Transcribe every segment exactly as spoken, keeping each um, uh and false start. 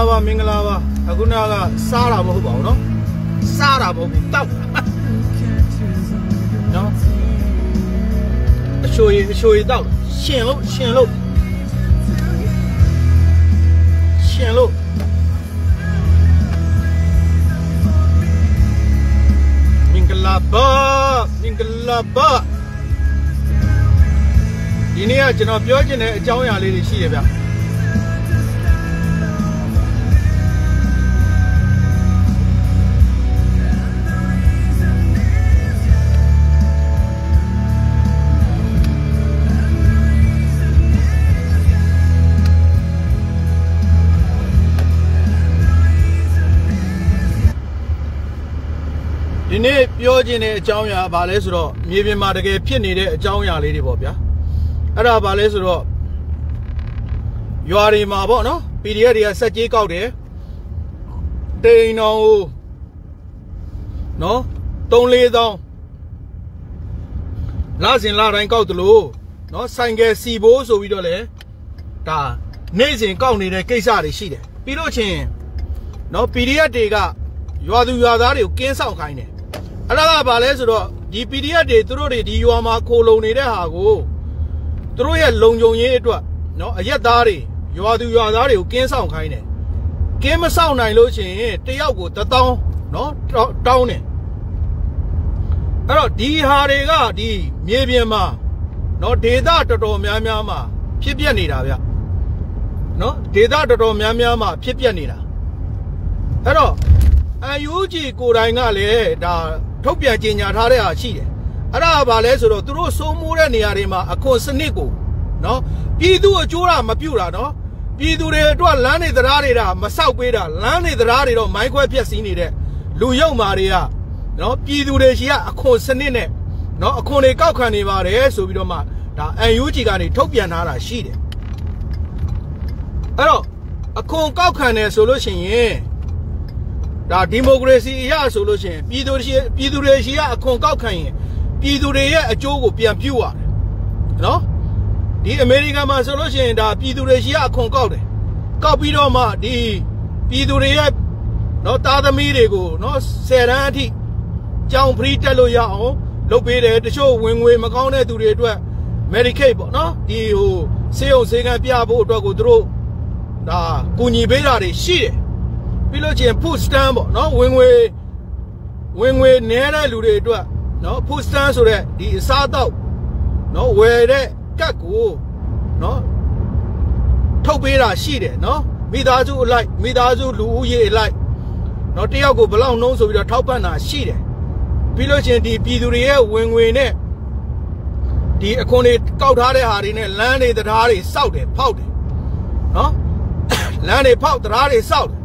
ba mingala ba aku na ga sara baဟုတ်ပါဘူးနော်sara baဟုတ်တောက်နော်အချိုရည်အချိုရည်တောက်ရှင်လို့ရှင်လို့ရှင်လို့မင်္ဂလာပါမင်္ဂလာပါဒီနေ့ကကျွန်တော်ပြောချင်တဲ့အကြောင်းအရာလေးတွေရှိရဗျဒီနေ့ပြောချင်တဲ့အကြောင်းအရာဘာလဲဆိုတော့မြေပြင်မှာတကယ်ဖြစ်နေတဲ့အကြောင်းအရာလေးတွေပေါ့ဗျာအဲ့ဒါဘာလဲဆိုတော့ရွာတွေမှာပေါ့နော် P D F တွေကစက်ကြီးကောက်တယ်တိန်တော်နော်သုံးလေးသောင်းလစဉ်လတိုင်းကောက်တယ်လို့နော်ဆိုင်ကယ်စီဘိုးဆိုပြီးတော့လေဒါနေ့စဉ်ကောက်နေတဲ့ကိစ္စတွေရှိတယ်ပြီးလို့ချင်းနော် P D F တွေကရွာသူရွာသားတွေကိုကင်းဆောင်ခိုင်းတယ်အဲ့ဒါကဘာလဲဆိုတော့ဒီ P D F တွေသူတို့တွေဒီရွာမှာခိုလုံနေတဲ့ဟာကိုသူတို့ရဲ့လုံခြုံရေးအတွက်နော်အရက်သားတွေရွာသူရွာသားတွေကိုကင်းဆောင်ခိုင်းတယ်ကင်းမဆောင်နိုင်လို့ရှိရင်တယောက်ကိုတစ်တောင်းနော်တောင်းတယ်အဲ့တော့ဒီဟာတွေကဒီမြေပြင်မှာနော်ဒေသတော်တော်များများမှာဖြစ်ပျက်နေတာဗျနော်ဒေသတော်တော်များများမှာဖြစ်ပျက်နေတာအဲ့တော့အယူကြီးကိုယ်တိုင်ကလည်းဒါထုတ်ပြန်ကြေညာထားတဲ့ဟာရှိတယ်အဲ့ဒါကဘာလဲဆိုတော့သူတို့စိုးမိုးတဲ့နေရာတွေမှာအခွန်စနစ်ကိုနော်ပြည်သူအကျိုးတာမပြုတာနော်ပြည်သူတွေအတွက်လမ်းတွေတရားတွေတာမဆောက်ပေးတာလမ်းတွေတရားတွေတော့မိုင်းခွဲဖျက်ဆီးနေတဲ့လူရုပ်မာတွေကနော်ပြည်သူတွေရှိကအခွန်စနစ်နဲ့နော်အခွန်တွေကောက်ခံနေပါတယ်ဆိုပြီးတော့မှဒါအယူကြီးကနေထုတ်ပြန်ထားတာရှိတယ်အဲ့တော့အခွန်ကောက်ခံတယ်ဆိုလို့ရှိရင်ဒါဒီမိုကရေစီအရဆိုလို့ရှိရင်ပြည်သူတွေပြည်သူတွေရှိကအခွန်ကောက်ခံရင်ပြည်သူတွေရဲ့အကျိုးကိုပြန်ပြုရတယ်နော်ဒီအမေရိကန်မှာဆိုလို့ရှိရင်ဒါပြည်သူတွေရှိကအခွန်ကောက်တယ်ကောက်ပြီးတော့မှဒီပြည်သူတွေရဲ့နော်သားသမီးတွေကိုနော်ဆယ်တန်းအထိကြောင်ဖရီတက်လို့ရအောင်လုပ်ပေးတယ်တချို့ဝင်ငွေမကောင်းတဲ့သူတွေအတွက် Medicaid ပေါ့နော်ဒီဟိုစေုံစေကံပြဖို့အတွက်ကိုသူတို့ဒါကူညီပေးတာတွေရှိတယ်ပြီးလို့ချင်း food stamp ပေါ့နော်ဝင်ငွေဝင်ငွေနည်းတဲ့လူတွေအတွက်နော် food stamp ဆိုတဲ့ဒီအစားအသောက်နော်ဝယ်တဲ့ကတ်ကိုနော်ထုတ်ပေးတာရှိတယ်နော်မိသားစုအလိုက်မိသားစုလူဦးရေအလိုက်နော်တယောက်ကိုဘလောက်နှုံးဆိုပြီးတော့ထောက်ပံ့တာရှိတယ်ပြီးလို့ချင်းဒီပြည်သူတွေရဲ့ဝင်ငွေနဲ့ဒီအခွန်တွေကောက်ထားတဲ့ဟာတွေနဲ့လမ်းတွေတရားတွေစောက်တယ်ဖောက်တယ်နော်လမ်းတွေဖောက်တရားတွေစောက်တယ်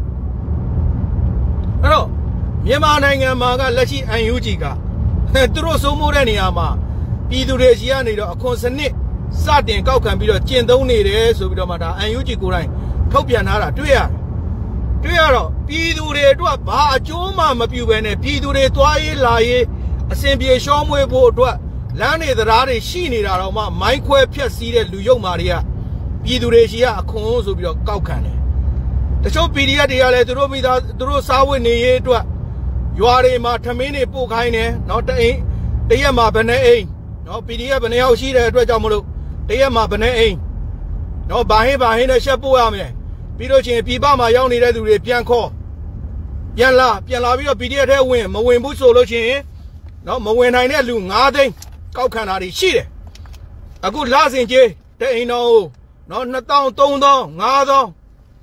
အဲ့တော့မြန်မာနိုင်ငံမှာကလက်ရှိအန်ယူဂျီကသူတို့စိုးမိုးတဲ့နေရာမှာပြည်သူတွေရှိရနေတော့အခွန်စနစ်စတင်ကောက်ခံပြီးတော့ကျင့်သုံးနေတယ်ဆိုပြီးတော့မှဒါအန်ယူဂျီကိုယ်တိုင်ထုတ်ပြန်ထားတာတွေ့ရတယ်တွေ့ရတော့ပြည်သူတွေအတွက်ဘာအကျိုးမှမပြုဘဲနဲ့ပြည်သူတွေသွားရေးလာရေးအစဉ်ပြေရှောမွေးဖို့အတွက်လမ်းတွေတရားတွေရှိနေတာတော့မှမိုင်းခွဲဖြက်စီးတဲ့လူယုံမာတွေကပြည်သူတွေရှိရအခွန်ဆိုပြီးတော့ကောက်ခံတယ်တချို့ P D F တွေကလည်းသူတို့မိသားသူတို့စားဝတ်နေရေးအတွက်ရွာတွေမှာထမင်းတွေပို့ခိုင်းတယ်နော်တအိမ်တရက်မှာဘယ်နဲ့အိမ်နော် P D F ဘယ်နှယောက်ရှိတဲ့အတွက်ကြောင့်မလို့တရက်မှာဘယ်နဲ့အိမ်နော်ဘာဟင်းဘာဟင်းနဲ့ရှက်ပို့ရမယ်ပြီးတော့ချင်းပြည်ပမှာရောက်နေတဲ့သူတွေပြန်ခေါ်ပြန်လာပြန်လာပြီးတော့ P D F ထဲဝင်မဝင်ဘူးဆိုလို့ချင်းနော်မဝင်နိုင်တဲ့လူ၅သိန်းကောက်ခံတာတွေရှိတယ်အခုလစဉ်ကြီးတအိမ်တော်နော်နှစ်သောင်းသုံးသောင်းငါးသောင်း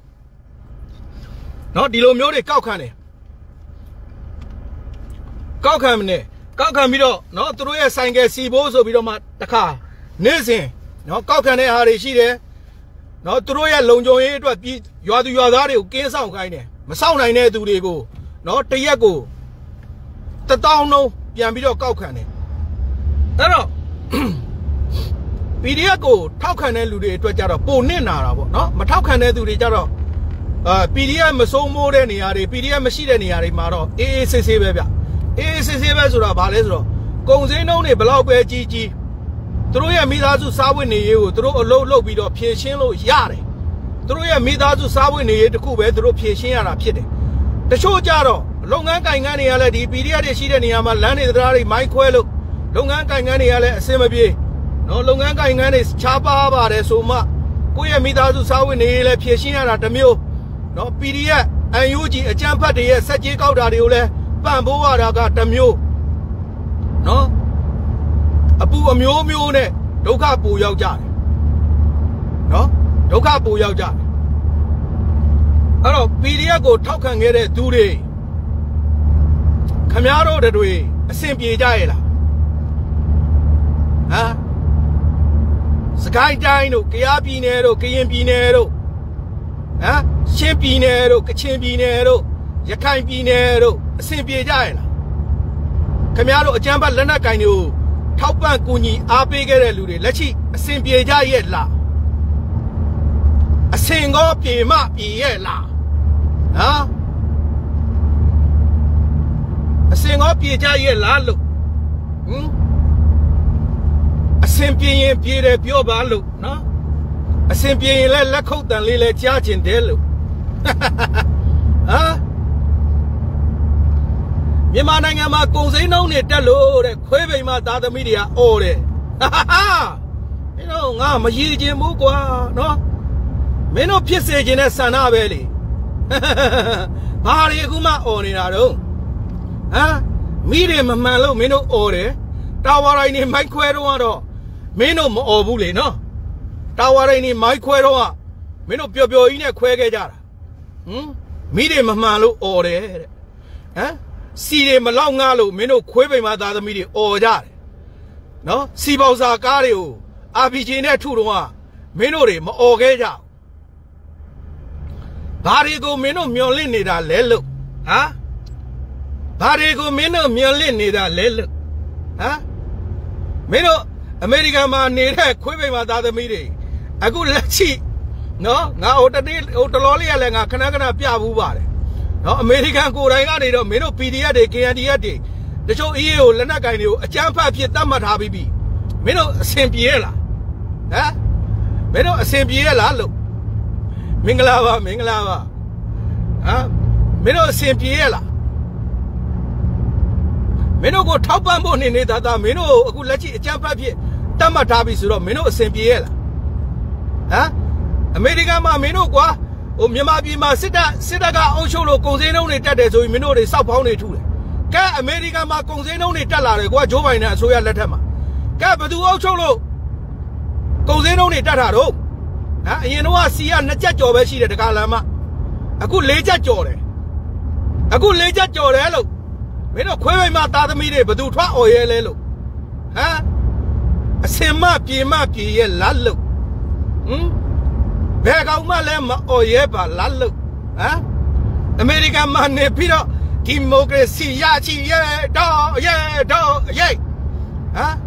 နော်ဒီလိုမျိုးတွေကောက်ခံတယ်ကောက်ခံမနေကောက်ခံပြီးတော့နော်သူတို့ရဲ့ဆိုင်ကယ်စီဘိုးဆိုပြီးတော့မှတခါနေ့စဉ်နော်ကောက်ခံတဲ့ဟာတွေရှိတယ်နော်သူတို့ရဲ့လုံခြုံရေးအတွက်ပြည်ရွာသူရွာသားတွေကိုကင်းဆောင်ခိုင်းတယ်မဆောင်နိုင်တဲ့သူတွေကိုနော်တရက်ကိုတတောင်းလုံးပြန်ပြီးတော့ကောက်ခံတယ်အဲ့တော့ P D F ကိုထောက်ခံတဲ့လူတွေအတွက်ကြတော့ပုံနစ်နာတာပေါ့နော်မထောက်ခံတဲ့သူတွေကြတော့အာ P D F မစိုးမိုးတဲ့နေရာတွေ P D F မရှိတဲ့နေရာတွေမှာတော့အေးအေးဆေးဆေးပဲဗျအေးအေးဆေးဆေးပဲဆိုတာဘာလဲဆိုတော့ကုန်စည်နှုန်းတွေဘလောက်ပဲကြီးကြီးသူတို့ရဲ့မိသားစုစားဝတ်နေရေးကိုသူတို့အလုပ်လုပ်ပြီးတော့ဖြည့်ရှင်းလို့ရတယ်တို့ရဲ့မိသားစုစားဝတ်နေရေးတစ်ခုပဲတို့ဖြည့်ရှင်းရတာဖြစ်တယ်တချို့ကြတော့လုပ်ငန်းကိုင်ငန်းတွေကလည်းဒီ P D F တွေရှိတဲ့နေရာမှာလမ်းတွေတရားတွေမိုင်းခွဲလို့လုပ်ငန်းကိုင်ငန်းတွေကလည်းအဆင်မပြေနော်လုပ်ငန်းကိုင်ငန်းတွေချားပါပါတယ်ဆိုမှကိုယ့်ရဲ့မိသားစုစားဝတ်နေရေးလည်းဖြည့်ရှင်းရတာတစ်မျိုးနော် P D Fအန်ယူဂျီအကြမ်းဖက်တွေရဲ့စက်ကြီးကောက်တာတွေကိုလည်းပံ့ပိုးရတာကတစ်မျိုးနော်အပူအမျိုးမျိုးနဲ့ဒုက္ခပူရောက်ကြတယ်နော်ဒုက္ခပူရောက်ကြတယ်အဲ့တော့ P D F ကိုထောက်ခံခဲ့တဲ့သူတွေခမားတို့တွေအဆင်ပြေကြရဲ့လားဟမ်စကိုင်းတိုင်းတို့ကယားပြည်နယ်တို့ကရင်ပြည်နယ်တို့ဟမ်ရှမ်းပြည်နယ်တို့ကချင်ပြည်နယ်တို့ရခိုင်ပြည်နယ်တို့အဆင်ပြေကြရဲ့လားခမားတို့အကြမ်းဖက်လက်နက်ကင်တွေကိုထောက်ပံ့ကူညီအားပေးခဲ့တဲ့လူတွေလက်ရှိအဆင်ပြေကြရဲ့လားအဆင်ကောပြေမပြေရဲ့လားဟမ်အစင်ကောပြေကြရဲ့လားလို့ဟင်အစင်ပြေရင်ပြေတယ်ပြောပါလို့နော်အစင်ပြေရင်လည်းလက်ခုပ်တန်လေးလည်းကြားကျင်တယ်လို့ဟာမြန်မာနိုင်ငံမှာကုန်စည်နှုန်းတွေတက်လို့တဲ့ခွေးပိန်မှာသားသမီးတွေကအော်တယ်ဟာမင်းတို့ငါမရည်ခြင်းဘူးကွာနော်မင်းတို့ဖြစ်စေခြင်းနဲ့ဆန္ဒပဲလေဘာတွေအခုမှအော်နေတာတော့ဟမ်မိတွေမမှန်လို့မင်းတို့အော်တယ်တာဝါတိုင်းနေမိုက်ခွဲတော့ကတော့မင်းတို့မအော်ဘူးလေနော်တာဝါတိုင်းနေမိုက်ခွဲတော့ကမင်းတို့ပျော်ပျော်ကြီးနဲ့ခွဲခဲ့ကြတာဟမ်မိတွေမမှန်လို့အော်တယ်တဲ့ဟမ်စီတွေမလောက်ငှလို့မင်းတို့ခွေးပိန်မှာသားသမီးတွေအော်ကြတယ်နော်စီပေါစာကားတွေကိုအာပီဂျီနဲ့ထုတော့ကမင်းတို့တွေမအော်ခဲ့ကြဘာတွေကိုမင်းတို့မျောလင့်နေတာလဲလို့ဟမ်ဘာတွေကိုမင်းတို့မျောလင့်နေတာလဲလို့ဟမ်မင်းတို့အမေရိကန်မှာနေတဲ့ခွေးပိန်မှာသားသမီးတွေအခုလက်ရှိနော်ငါဟိုတနေ့ဟိုတလောလေးရလဲငါခဏခဏပြဘူးပါတယ်နော်အမေရိကန်ကိုယ်တိုင်ကနေတော့မင်းတို့ P D F တွေ K N D F တွေတချို့ E A ကိုလက်နက်ကင်တွေကိုအကြမ်းဖက်ဖြစ်တတ်မှတ်ထားပြီးပြီမင်းတို့အဆင်ပြေရလားဟမ်မင်းတို့အဆင်ပြေရလားလို့မင်္ဂလာပါမင်္ဂလာပါဟမ်မင်းတို့အဆင်ပြေရလားမင်းတို့ကိုထောက်ပံ့ဖို့နေနေတာဒါမင်းတို့အခုလက်ရှိအကြမ်းဖက်ဖြစ်တတ်မှတ်ထားပြီဆိုတော့မင်းတို့အဆင်ပြေရလားဟမ်အမေရိကန်မှာမင်းတို့ကွာဟိုမြန်မာပြည်မှာစစ်တပ်စစ်တပ်ကအုပ်ချုပ်လို့ကုန်စည်နှုန်းတွေတက်တယ်ဆိုရင်မင်းတို့တွေစောက်ဖောင်းနေထူတယ်ကဲအမေရိကန်မှာကုန်စည်နှုန်းတွေတက်လာတယ်ကွာဂျိုးဘိုင်ဒန်အစိုးရလက်ထက်မှာကဲဘယ်သူအုပ်ချုပ်လို့ကုန်စည်နှုန်းတွေတက်တာတော့ဟမ်အရင်တော့စီကနှစ်ချက်ကြော်ပဲရှိတယ်တကားလမ်းမှာအခုလေးချက်ကြော်တယ်အခုလေးချက်ကြော်တယ်လို့မင်းတို့ခွေးပိန်မှာသားသမီးတွေဘယ်သူထွက်អော်ရဲလဲလို့ဟမ်အစင်မပြေမပြေရဲ့လက်လို့ဟမ်ဘယ်ကောင်မှလည်းမអော်ရဲပါလက်လို့ဟမ်အမေရိကန်မှာနေပြီးတော့ဒီမိုကရေစီရချီရဲတော့ရဲတော့ရဲဟမ်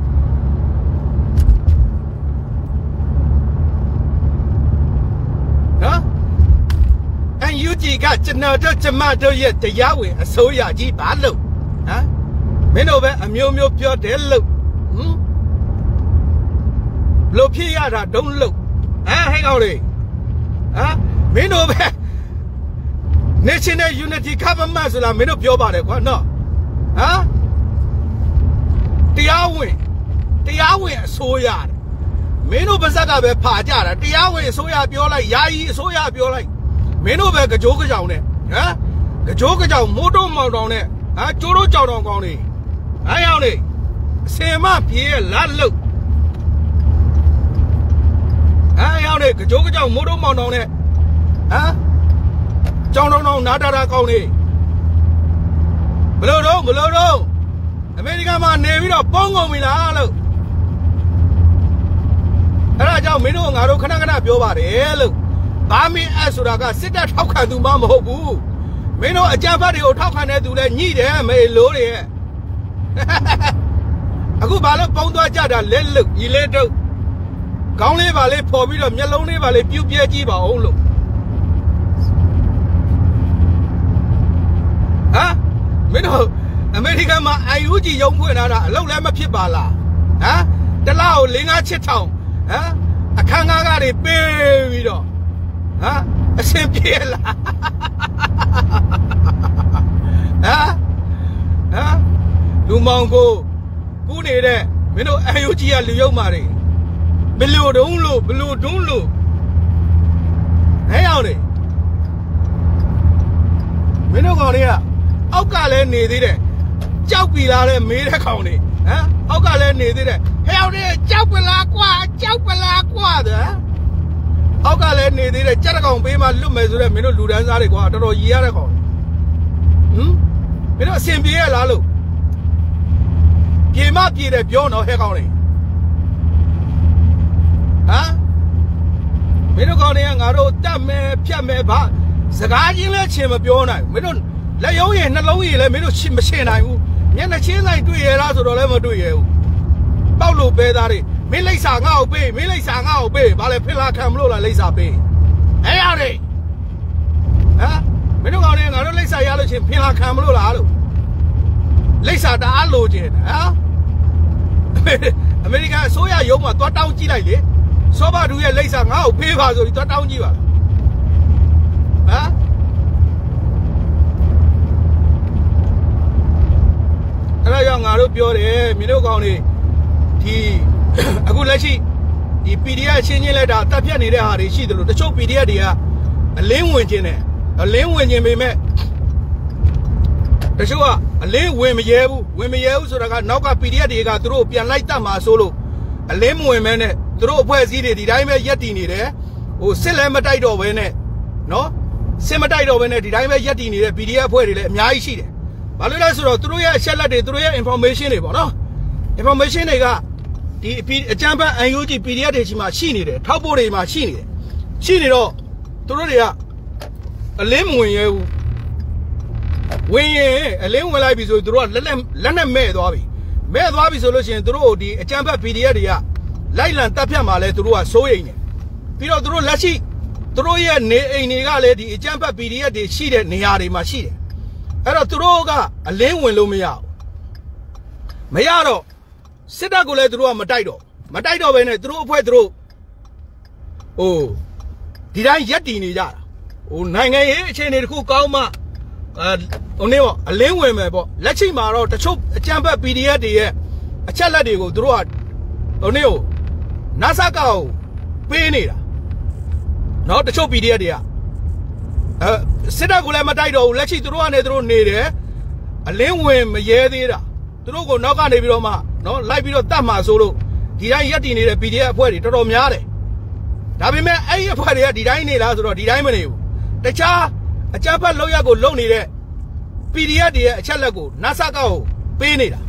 နော်အန်ယူဂျီကကျွန်တော်တို့ကျမတို့ရဲ့တရားဝင်အစိုးရကြီးပါလို့ဟမ်မင်းတို့ပဲအမျိုးမျိုးပြောတယ်လို့ဟမ်လို့ဖြစ်ရတာတုံးလို့ဟမ်ဟဲ့ကောင်လေးဟမ်မင်းတို့ပဲ National Unity Government ဆိုတာမင်းတို့ပြောပါတယ်ကွာနော်ဟမ်တရားဝင်တရားဝင်အစိုးရမင်းတို့ပါဇက်ကပဲဖာကြတာတရားဝင်အစိုးရပြောလိုက်ယာယီအစိုးရပြောလိုက်မင်းတို့ပဲကြောကကြောင်နဲ့ဟမ်ကြောကကြောင်မိုးတုံးမောင်တောင်နဲ့ဟာကျိုးတို့ကြောင်တောင်ကောင်းနေဟမ်ရောက်နေအစင်မပြေးလက်လို့ဟမ်ရောက်နေကြောကကြောင်မိုးတုံးမောင်တောင်နဲ့ဟမ်ကြောင်တောင်တောင်နားတာတာကောင်းနေဘလို့တော့ဘလို့တော့အမေရိကန်မှာနေပြီးတော့ပုံကုန်ပြီလားလို့အဲ့ဒါကြောင့်မင်းတို့ငါတို့ခဏခဏပြောပါတယ်လို့ဘာမင်းအဲ့ဆိုတာကစစ်တပ်ထောက်ခံသူမှမဟုတ်ဘူးမင်းတို့အကြမ်းဖက်တွေကိုထောက်ခံတဲ့သူလည်းညှိတယ်မေလို့တွေရဲ့အခုဘာလို့ပုံသွားကြတာလဲလို့ညီလေးတို့ခေါင်းလေးပါလေးဖော်ပြီးတော့မျက်လုံးလေးပါလေးပြုတ်ပြဲကြည့်ပါအောင်လို့ဟမ်မင်းတို့အမေရိကန်မှာ I U G ရုံးဖွင့်လာတာအလုပ်လည်းမဖြစ်ပါလားဟမ်တလားကို၄၅ချစ်ထောင်ဟမ်အခန်းကားကားတွေပေးပြီးတော့ဟ啊，先别了，啊啊，流氓哥，姑娘的，没有还有几样旅游嘛的，没留东路，没留东路，还有的，没有讲的啊，奥家来内地的，交给他的没得讲的，啊，奥家来内地的，还有的交给拉挂，交给拉挂的。奥家来内地的，这个讲别嘛，路没出来，没有路人啥的话，这都一样的讲。嗯，没有先别拉路，别嘛别的别闹还讲的，啊，没有讲的，俺都单没偏没把，自家进来钱嘛别闹，没有来有人那老爷来没有钱没钱来无，人家钱来对也拉出来没对也无，道路白搭的。没来啥熬背，没来啥熬背，把来配拉看不落了来啥背，哎呀嘞，啊，没有讲的，俺都来啥呀了钱，配拉看不落了了，来啥大路钱啊？美利加所有有嘛多刀机来的，说把路也来啥熬背法所以多刀机吧，啊？那样俺都表的，没有讲的，提。အခုလက်ရှိဒီ P D F ချင်းချင်းလိုက်တာတက်ဖြတ်နေတဲ့ဟာတွေရှိတယ်လို့တချို့ P D F တွေကအလင်းဝင်ခြင်းတယ်အလင်းဝင်ခြင်းပေမဲ့တချို့ကအလင်းဝင်မရဲဘူးဝင်မရဲဘူးဆိုတာကနောက်က P D F တွေကသူတို့ပြန်လိုက်တတ်မှာဆိုလို့အလင်းမဝင်မဲနဲ့သူတို့အဖွဲ့အစည်းတွေဒီတိုင်းပဲရက်တည်နေတယ်ဟိုစစ်လည်းမတိုက်တော့ဘဲနဲ့နော်စစ်မတိုက်တော့ဘဲနဲ့ဒီတိုင်းပဲရက်တည်နေတဲ့ P D F အဖွဲ့တွေလည်းအများကြီးရှိတယ်ဘာလို့လဲဆိုတော့သူတို့ရဲ့အချက်လက်တွေသူတို့ရဲ့ information တွေပေါ့နော် information တွေကဒီအကြမ်းဖက် N U G P D F တွေရှိမှရှိနေတယ်ထောက်ပို့တွေမှာရှိနေတယ်ရှိနေတော့သူတို့တွေကအလင်းမဝင်ရဲဘူးဝင်ရင်အလင်းဝင်လိုက်ပြီဆိုသူတို့ကလက်လက်လက်နဲ့မဲ့သွားပြီမဲ့သွားပြီဆိုလို့ရှိရင်သူတို့ဒီအကြမ်းဖက် P D F တွေကလိုက်လံတပ်ဖြတ်မှာလဲသူတို့ကစိုးရိမ်နေပြီးတော့သူတို့လက်ရှိသူတို့ရဲ့နေအိမ်တွေကလည်းဒီအကြမ်းဖက် P D F တွေရှိတဲ့နေရာတွေမှာရှိတယ်အဲ့တော့သူတို့ကအလင်းဝင်လို့မရဘူးမရတော့စစ်တပ်ကိုလည်းသူတို့ကမတိုက်တော့မတိုက်တော့ဘဲနဲ့သူတို့အဖွဲ့သူတို့ဟိုဒီတိုင်းရက်တည်နေကြတာဟိုနိုင်ငံရေးအခြေအနေတစ်ခုကောင်းမှအဲဟိုနေပေါ့အလင်းဝင်မယ်ပေါ့လက်ချိမှာတော့တချို့အကြမ်းဖက် P D F တွေရဲ့အချက်လက်တွေကိုသူတို့ကဟိုနေကိုနာဆာကောက်ပေးနေတာနော်တချို့ P D F တွေကအဲစစ်တပ်ကိုလည်းမတိုက်တော့ဘူးလက်ချိသူတို့ကနေသူတို့နေတယ်အလင်းဝင်မရဲသေးတာသူတို့ကိုနောက်ကနေပြီးတော့မှနော်လိုက်ပြီးတော့တတ်မှာဆိုလို့ဒီတိုင်းရက်တည်နေတဲ့ P D F အဖွဲ့တွေတော်တော်များတယ်ဒါပေမဲ့အဲ့ဒီအဖွဲ့တွေကဒီတိုင်းနေလားဆိုတော့ဒီတိုင်းမနေဘူးတခြားအကြမ်းဖက်လောက်ရက်ကိုလုံနေတဲ့ P D F တွေရဲ့အချက်လက်ကိုနာဆာကောက်ကိုပေးနေတာ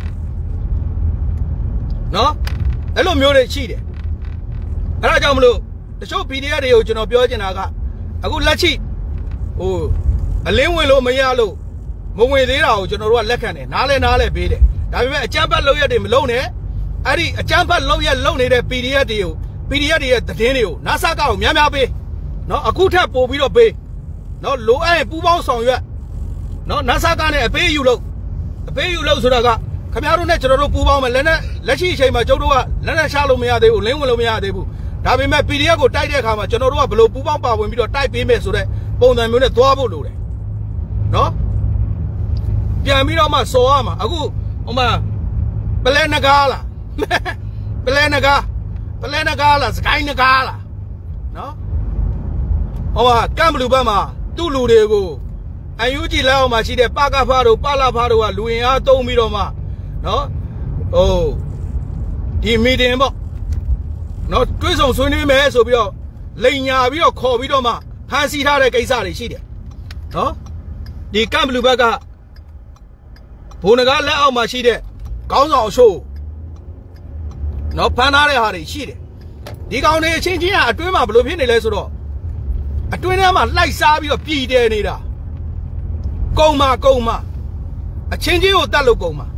နော်အဲ့လိုမျိုးတွေရှိတယ်အဲ့ဒါကြောင့်မလို့တချို့ P D F တွေကိုကျွန်တော်ပြောချင်တာကအခုလက်ရှိဟိုအလင်းဝင်လို့မရလို့မဝင်သေးတာကိုကျွန်တော်တို့ကလက်ခံတယ်နားလဲနားလဲပေးတယ်ဒါပေမဲ့အကြမ်းဖက်လောက်ရက်တွေမလုံနဲ့အဲ့ဒီအကြမ်းဖက်လောက်ရက်လုံနေတဲ့ P D F တွေကို P D F တွေရဲ့သတင်းတွေကိုနာဆာကောက်ကိုများများပေးနော်အခုထက်ပို့ပြီးတော့ပေးနော်လိုအပ်ရင်ပူပေါင်းဆောင်ရွက်နော်နာဆာကောက်နဲ့အပေးယူလို့အပေးယူလို့ဆိုတာကခင်ဗျားတို့နဲ့ကျွန်တော်တို့ပူပေါင်းမယ်လက်နဲ့လက်ရှိအချိန်မှာကျုပ်တို့ကလက်နဲ့ရှာလို့မရသေးဘူးလင်းဝင်လို့မရသေးဘူးဒါပေမဲ့ P D F ကိုတိုက်တဲ့အခါမှာကျွန်တော်တို့ကဘယ်လိုပူပေါင်းပါဝင်ပြီးတော့တိုက်ပေးမယ်ဆိုတဲ့ပုံစံမျိုးနဲ့သွားဖို့လိုတယ်နော်ပြန်ပြီးတော့မှစော်ရမှာအခုဟိုမှာပလဲနဂါလားပလဲနဂါပလဲနဂါလားစကိုင်းနဂါလားနော်ဟိုမှာကမ်ဘလူဘက်မှာသူ့လူတွေကိုအန်ယူဂျီလက်အောက်မှာရှိတဲ့ပကဖားတို့ပလာဖားတို့ကလူရင်အားတုံးပြီးတော့မှနော်ဟိုဒီမီတင်ပေါ့နော်တွေးဆုံဆွေးနွေးမယ်ဆိုပြီးတော့လိန်ညာပြီးတော့ခေါ်ပြီးတော့မှဖန်ဆီးထားတဲ့ကိစ္စတွေရှိတယ်နော်ဒီကမ်ဘလူဘက်ကဘုံနဂါလက်အောက်မှာရှိတဲ့ကောင်းဆောင်အချို့နော်ဖမ်းထားတဲ့ဟာတွေရှိတယ်ဒီကောင်တွေအချင်းချင်းကအတွင်းမှာဘယ်လိုဖြစ်နေလဲဆိုတော့အတွင်းထဲမှာလိုက်စားပြီးတော့ပြည်တယ်နေတာကုံမာကုံမာအချင်းချင်းကိုတတ်လို့ကုံမာ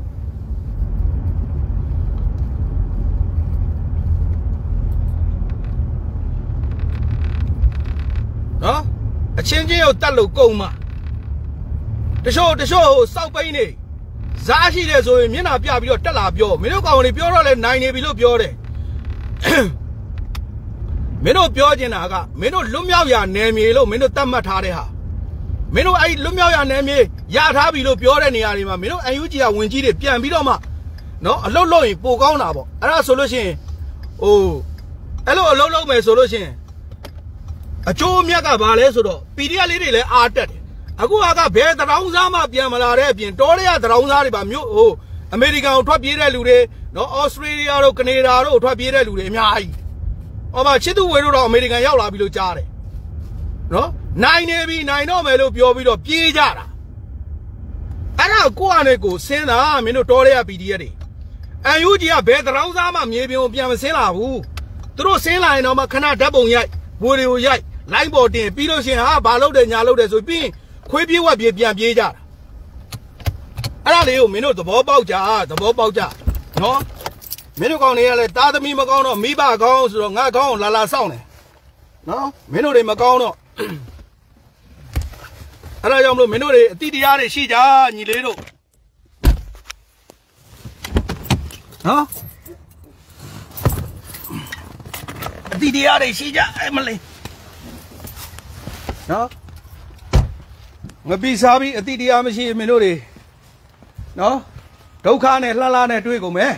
နော်အချင်းချင်းကိုတတ်လို့ကုံမာတချို့တချို့စောက်ပိန်းနေဇာရှိတယ်ဆိုရင်မျက်နှာပြပြီးတော့တက်လာပြောမင်းတို့ကောင်တွေပြောတော့လဲနိုင်နေပြီလို့ပြောတယ်မင်းတို့ပြောချင်တာကမင်းတို့လွတ်မြောက်ရနယ်မြေလို့မင်းတို့တတ်မှတ်ထားတဲ့ဟာမင်းတို့အဲ့လွတ်မြောက်ရနယ်မြေရထားပြီလို့ပြောတဲ့နေရာတွေမှာမင်းတို့ N U G ကဝင်ကြီးတွေပြန်ပြီးတော့မှနော်အလုတ်လို့ရင်ပိုကောင်းတာပေါ့အဲ့ဒါဆိုလို့ရှိရင်ဟိုအဲ့လိုအလုတ်လုံးမယ်ဆိုလို့ရှိရင်အကျိုးမြတ်ကဘာလဲဆိုတော့ P D F လေးတွေလည်းအားတက်တယ်အခုကဘယ်တရောင်းစားမှပြန်မလာတဲ့အပြင်တောရဲတရောင်းစားတွေပါမြို့ဟိုအမေရိကန်ကိုထွက်ပြေးတဲ့လူတွေနော်ဩစတြေးလျတို့ကနေဒါတို့ထွက်ပြေးတဲ့လူတွေအများကြီးဟောမှာချစ်သူဝေတို့တော့အမေရိကန်ရောက်လာပြီလို့ကြားတယ်နော်နိုင်နေပြီနိုင်တော့မယ်လို့ပြောပြီးတော့ပြေးကြတာအဲ့ဒါကိုယ့်အနေကိုစင်းတာမင်းတို့တောရဲ P D F တွေ N U G ကဘယ်တရောင်းစားမှမြေပြင်ကိုပြန်မစင်းလာဘူးသူတို့စင်းလာရင်တော့မှခဏဓာတ်ပုံရိုက်ဘိုးတွေကိုရိုက်လိုင်းပေါ်တင်ပြီးလို့ရှိရင်ဟာဘာလုပ်တယ်ညာလုပ်တယ်ဆိုပြီးခွေးပြေးဝက်ပြေးပြန်ပြေးကြတာအဲ့ဒါလေးကိုမင်းတို့သဘောပေါက်ကြသဘောပေါက်ကြနော်မင်းတို့ကောင်းနေရလဲတာသမီမကောင်းတော့မိဘကောင်းဆိုတော့ငါကောင်းလာလာစောင့်တယ်နော်မင်းတို့တွေမကောင်းတော့အဲ့ဒါကြောင့်မလို့မင်းတို့တွေအတိတရားတွေရှိကြညီလေးတို့နော်အတိတရားတွေရှိကြအဲ့မလေးနော်ငါပြီးစားပြီးအတိတရားမရှိမင်းတို့တွေနော်ဒုက္ခနဲ့လှလှနဲ့တွေ့ကုန်မယ်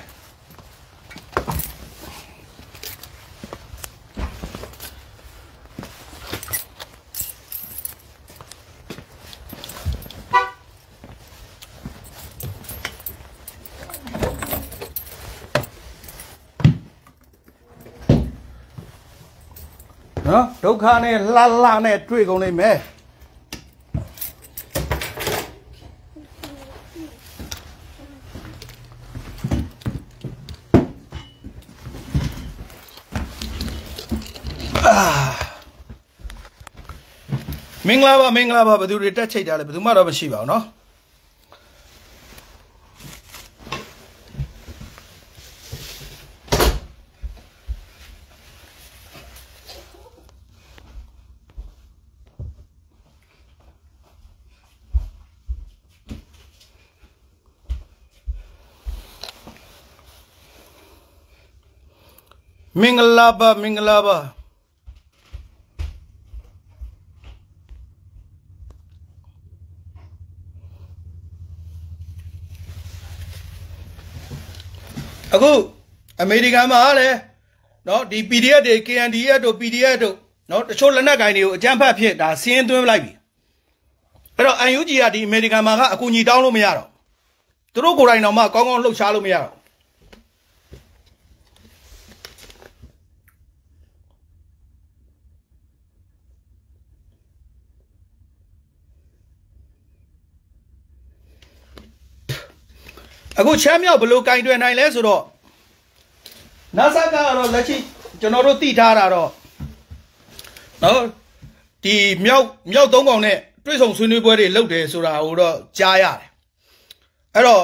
နော်ဒုက္ခနဲ့လှလှနဲ့တွေ့ကုန်နေမယ်မင်္ဂလာပါမင်္ဂလာပါဘယ်သူတွေတက်ချိတ်တာလဲဘယ်သူမှတော့မရှိပါဘူးเนาะမင်္ဂလာပါမင်္ဂလာပါအခုအမေရိကန်မှာလည်းเนาะဒီ P D F တွေ K N D F တို့ P D F တို့เนาะတချို့လက်နက်ကိုင်တွေကိုအကြမ်းဖက်ဖြစ်ဒါစီးရင်သွင်းလိုက်ပြီအဲ့တော့ N U G ကဒီအမေရိကန်မှာကအကူအညီတောင်းလို့မရတော့သူတို့ကိုယ်တိုင်တော့မှကောင်းကောင်းလှုပ်ရှားလို့မရတော့အခုချမ်းမြောက်ဘလို့ကင်တွယ်နိုင်လဲဆိုတော့ NASA ကတော့လက်ရှိကျွန်တော်တို့သိထားတာတော့နော်ဒီမြောက်မြောက်သုံးကောင်နဲ့တွဲဆောင်ဆွေးနွေးပွဲတွေလုပ်တယ်ဆိုတာကိုတော့ကြားရတယ်အဲ့တော့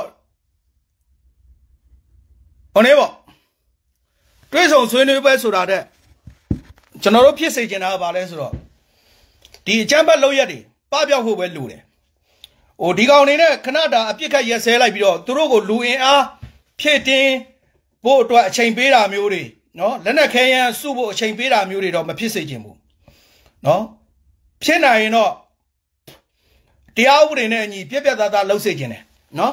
ဟိုနေပေါ့တွဲဆောင်ဆွေးနွေးပွဲဆိုတာတဲ့ကျွန်တော်တို့ဖြစ်စေချင်တာကဘာလဲဆိုတော့ဒီအကြမ်းဖက်လုပ်ရက်တွေပပျောက်ဖို့ပဲလိုတယ်ဟိုဒီကောင်နေနဲ့ခဏတာအပြစ်ခတ်ရက်ဆဲလိုက်ပြီးတော့သူတို့ကိုလူအင်အားဖြည့်တင်းဖို့အတွက်အချိန်ပေးတာမျိုးတွေနော်လက်နက်ခဲယမ်းစုဖို့အချိန်ပေးတာမျိုးတွေတော့မဖြစ်စေချင်ဘူးနော်ဖြစ်နိုင်ရင်တော့တရားဥပဒေနဲ့အညီပြက်ပြက်သားသားလှုပ်စေချင်တယ်နော်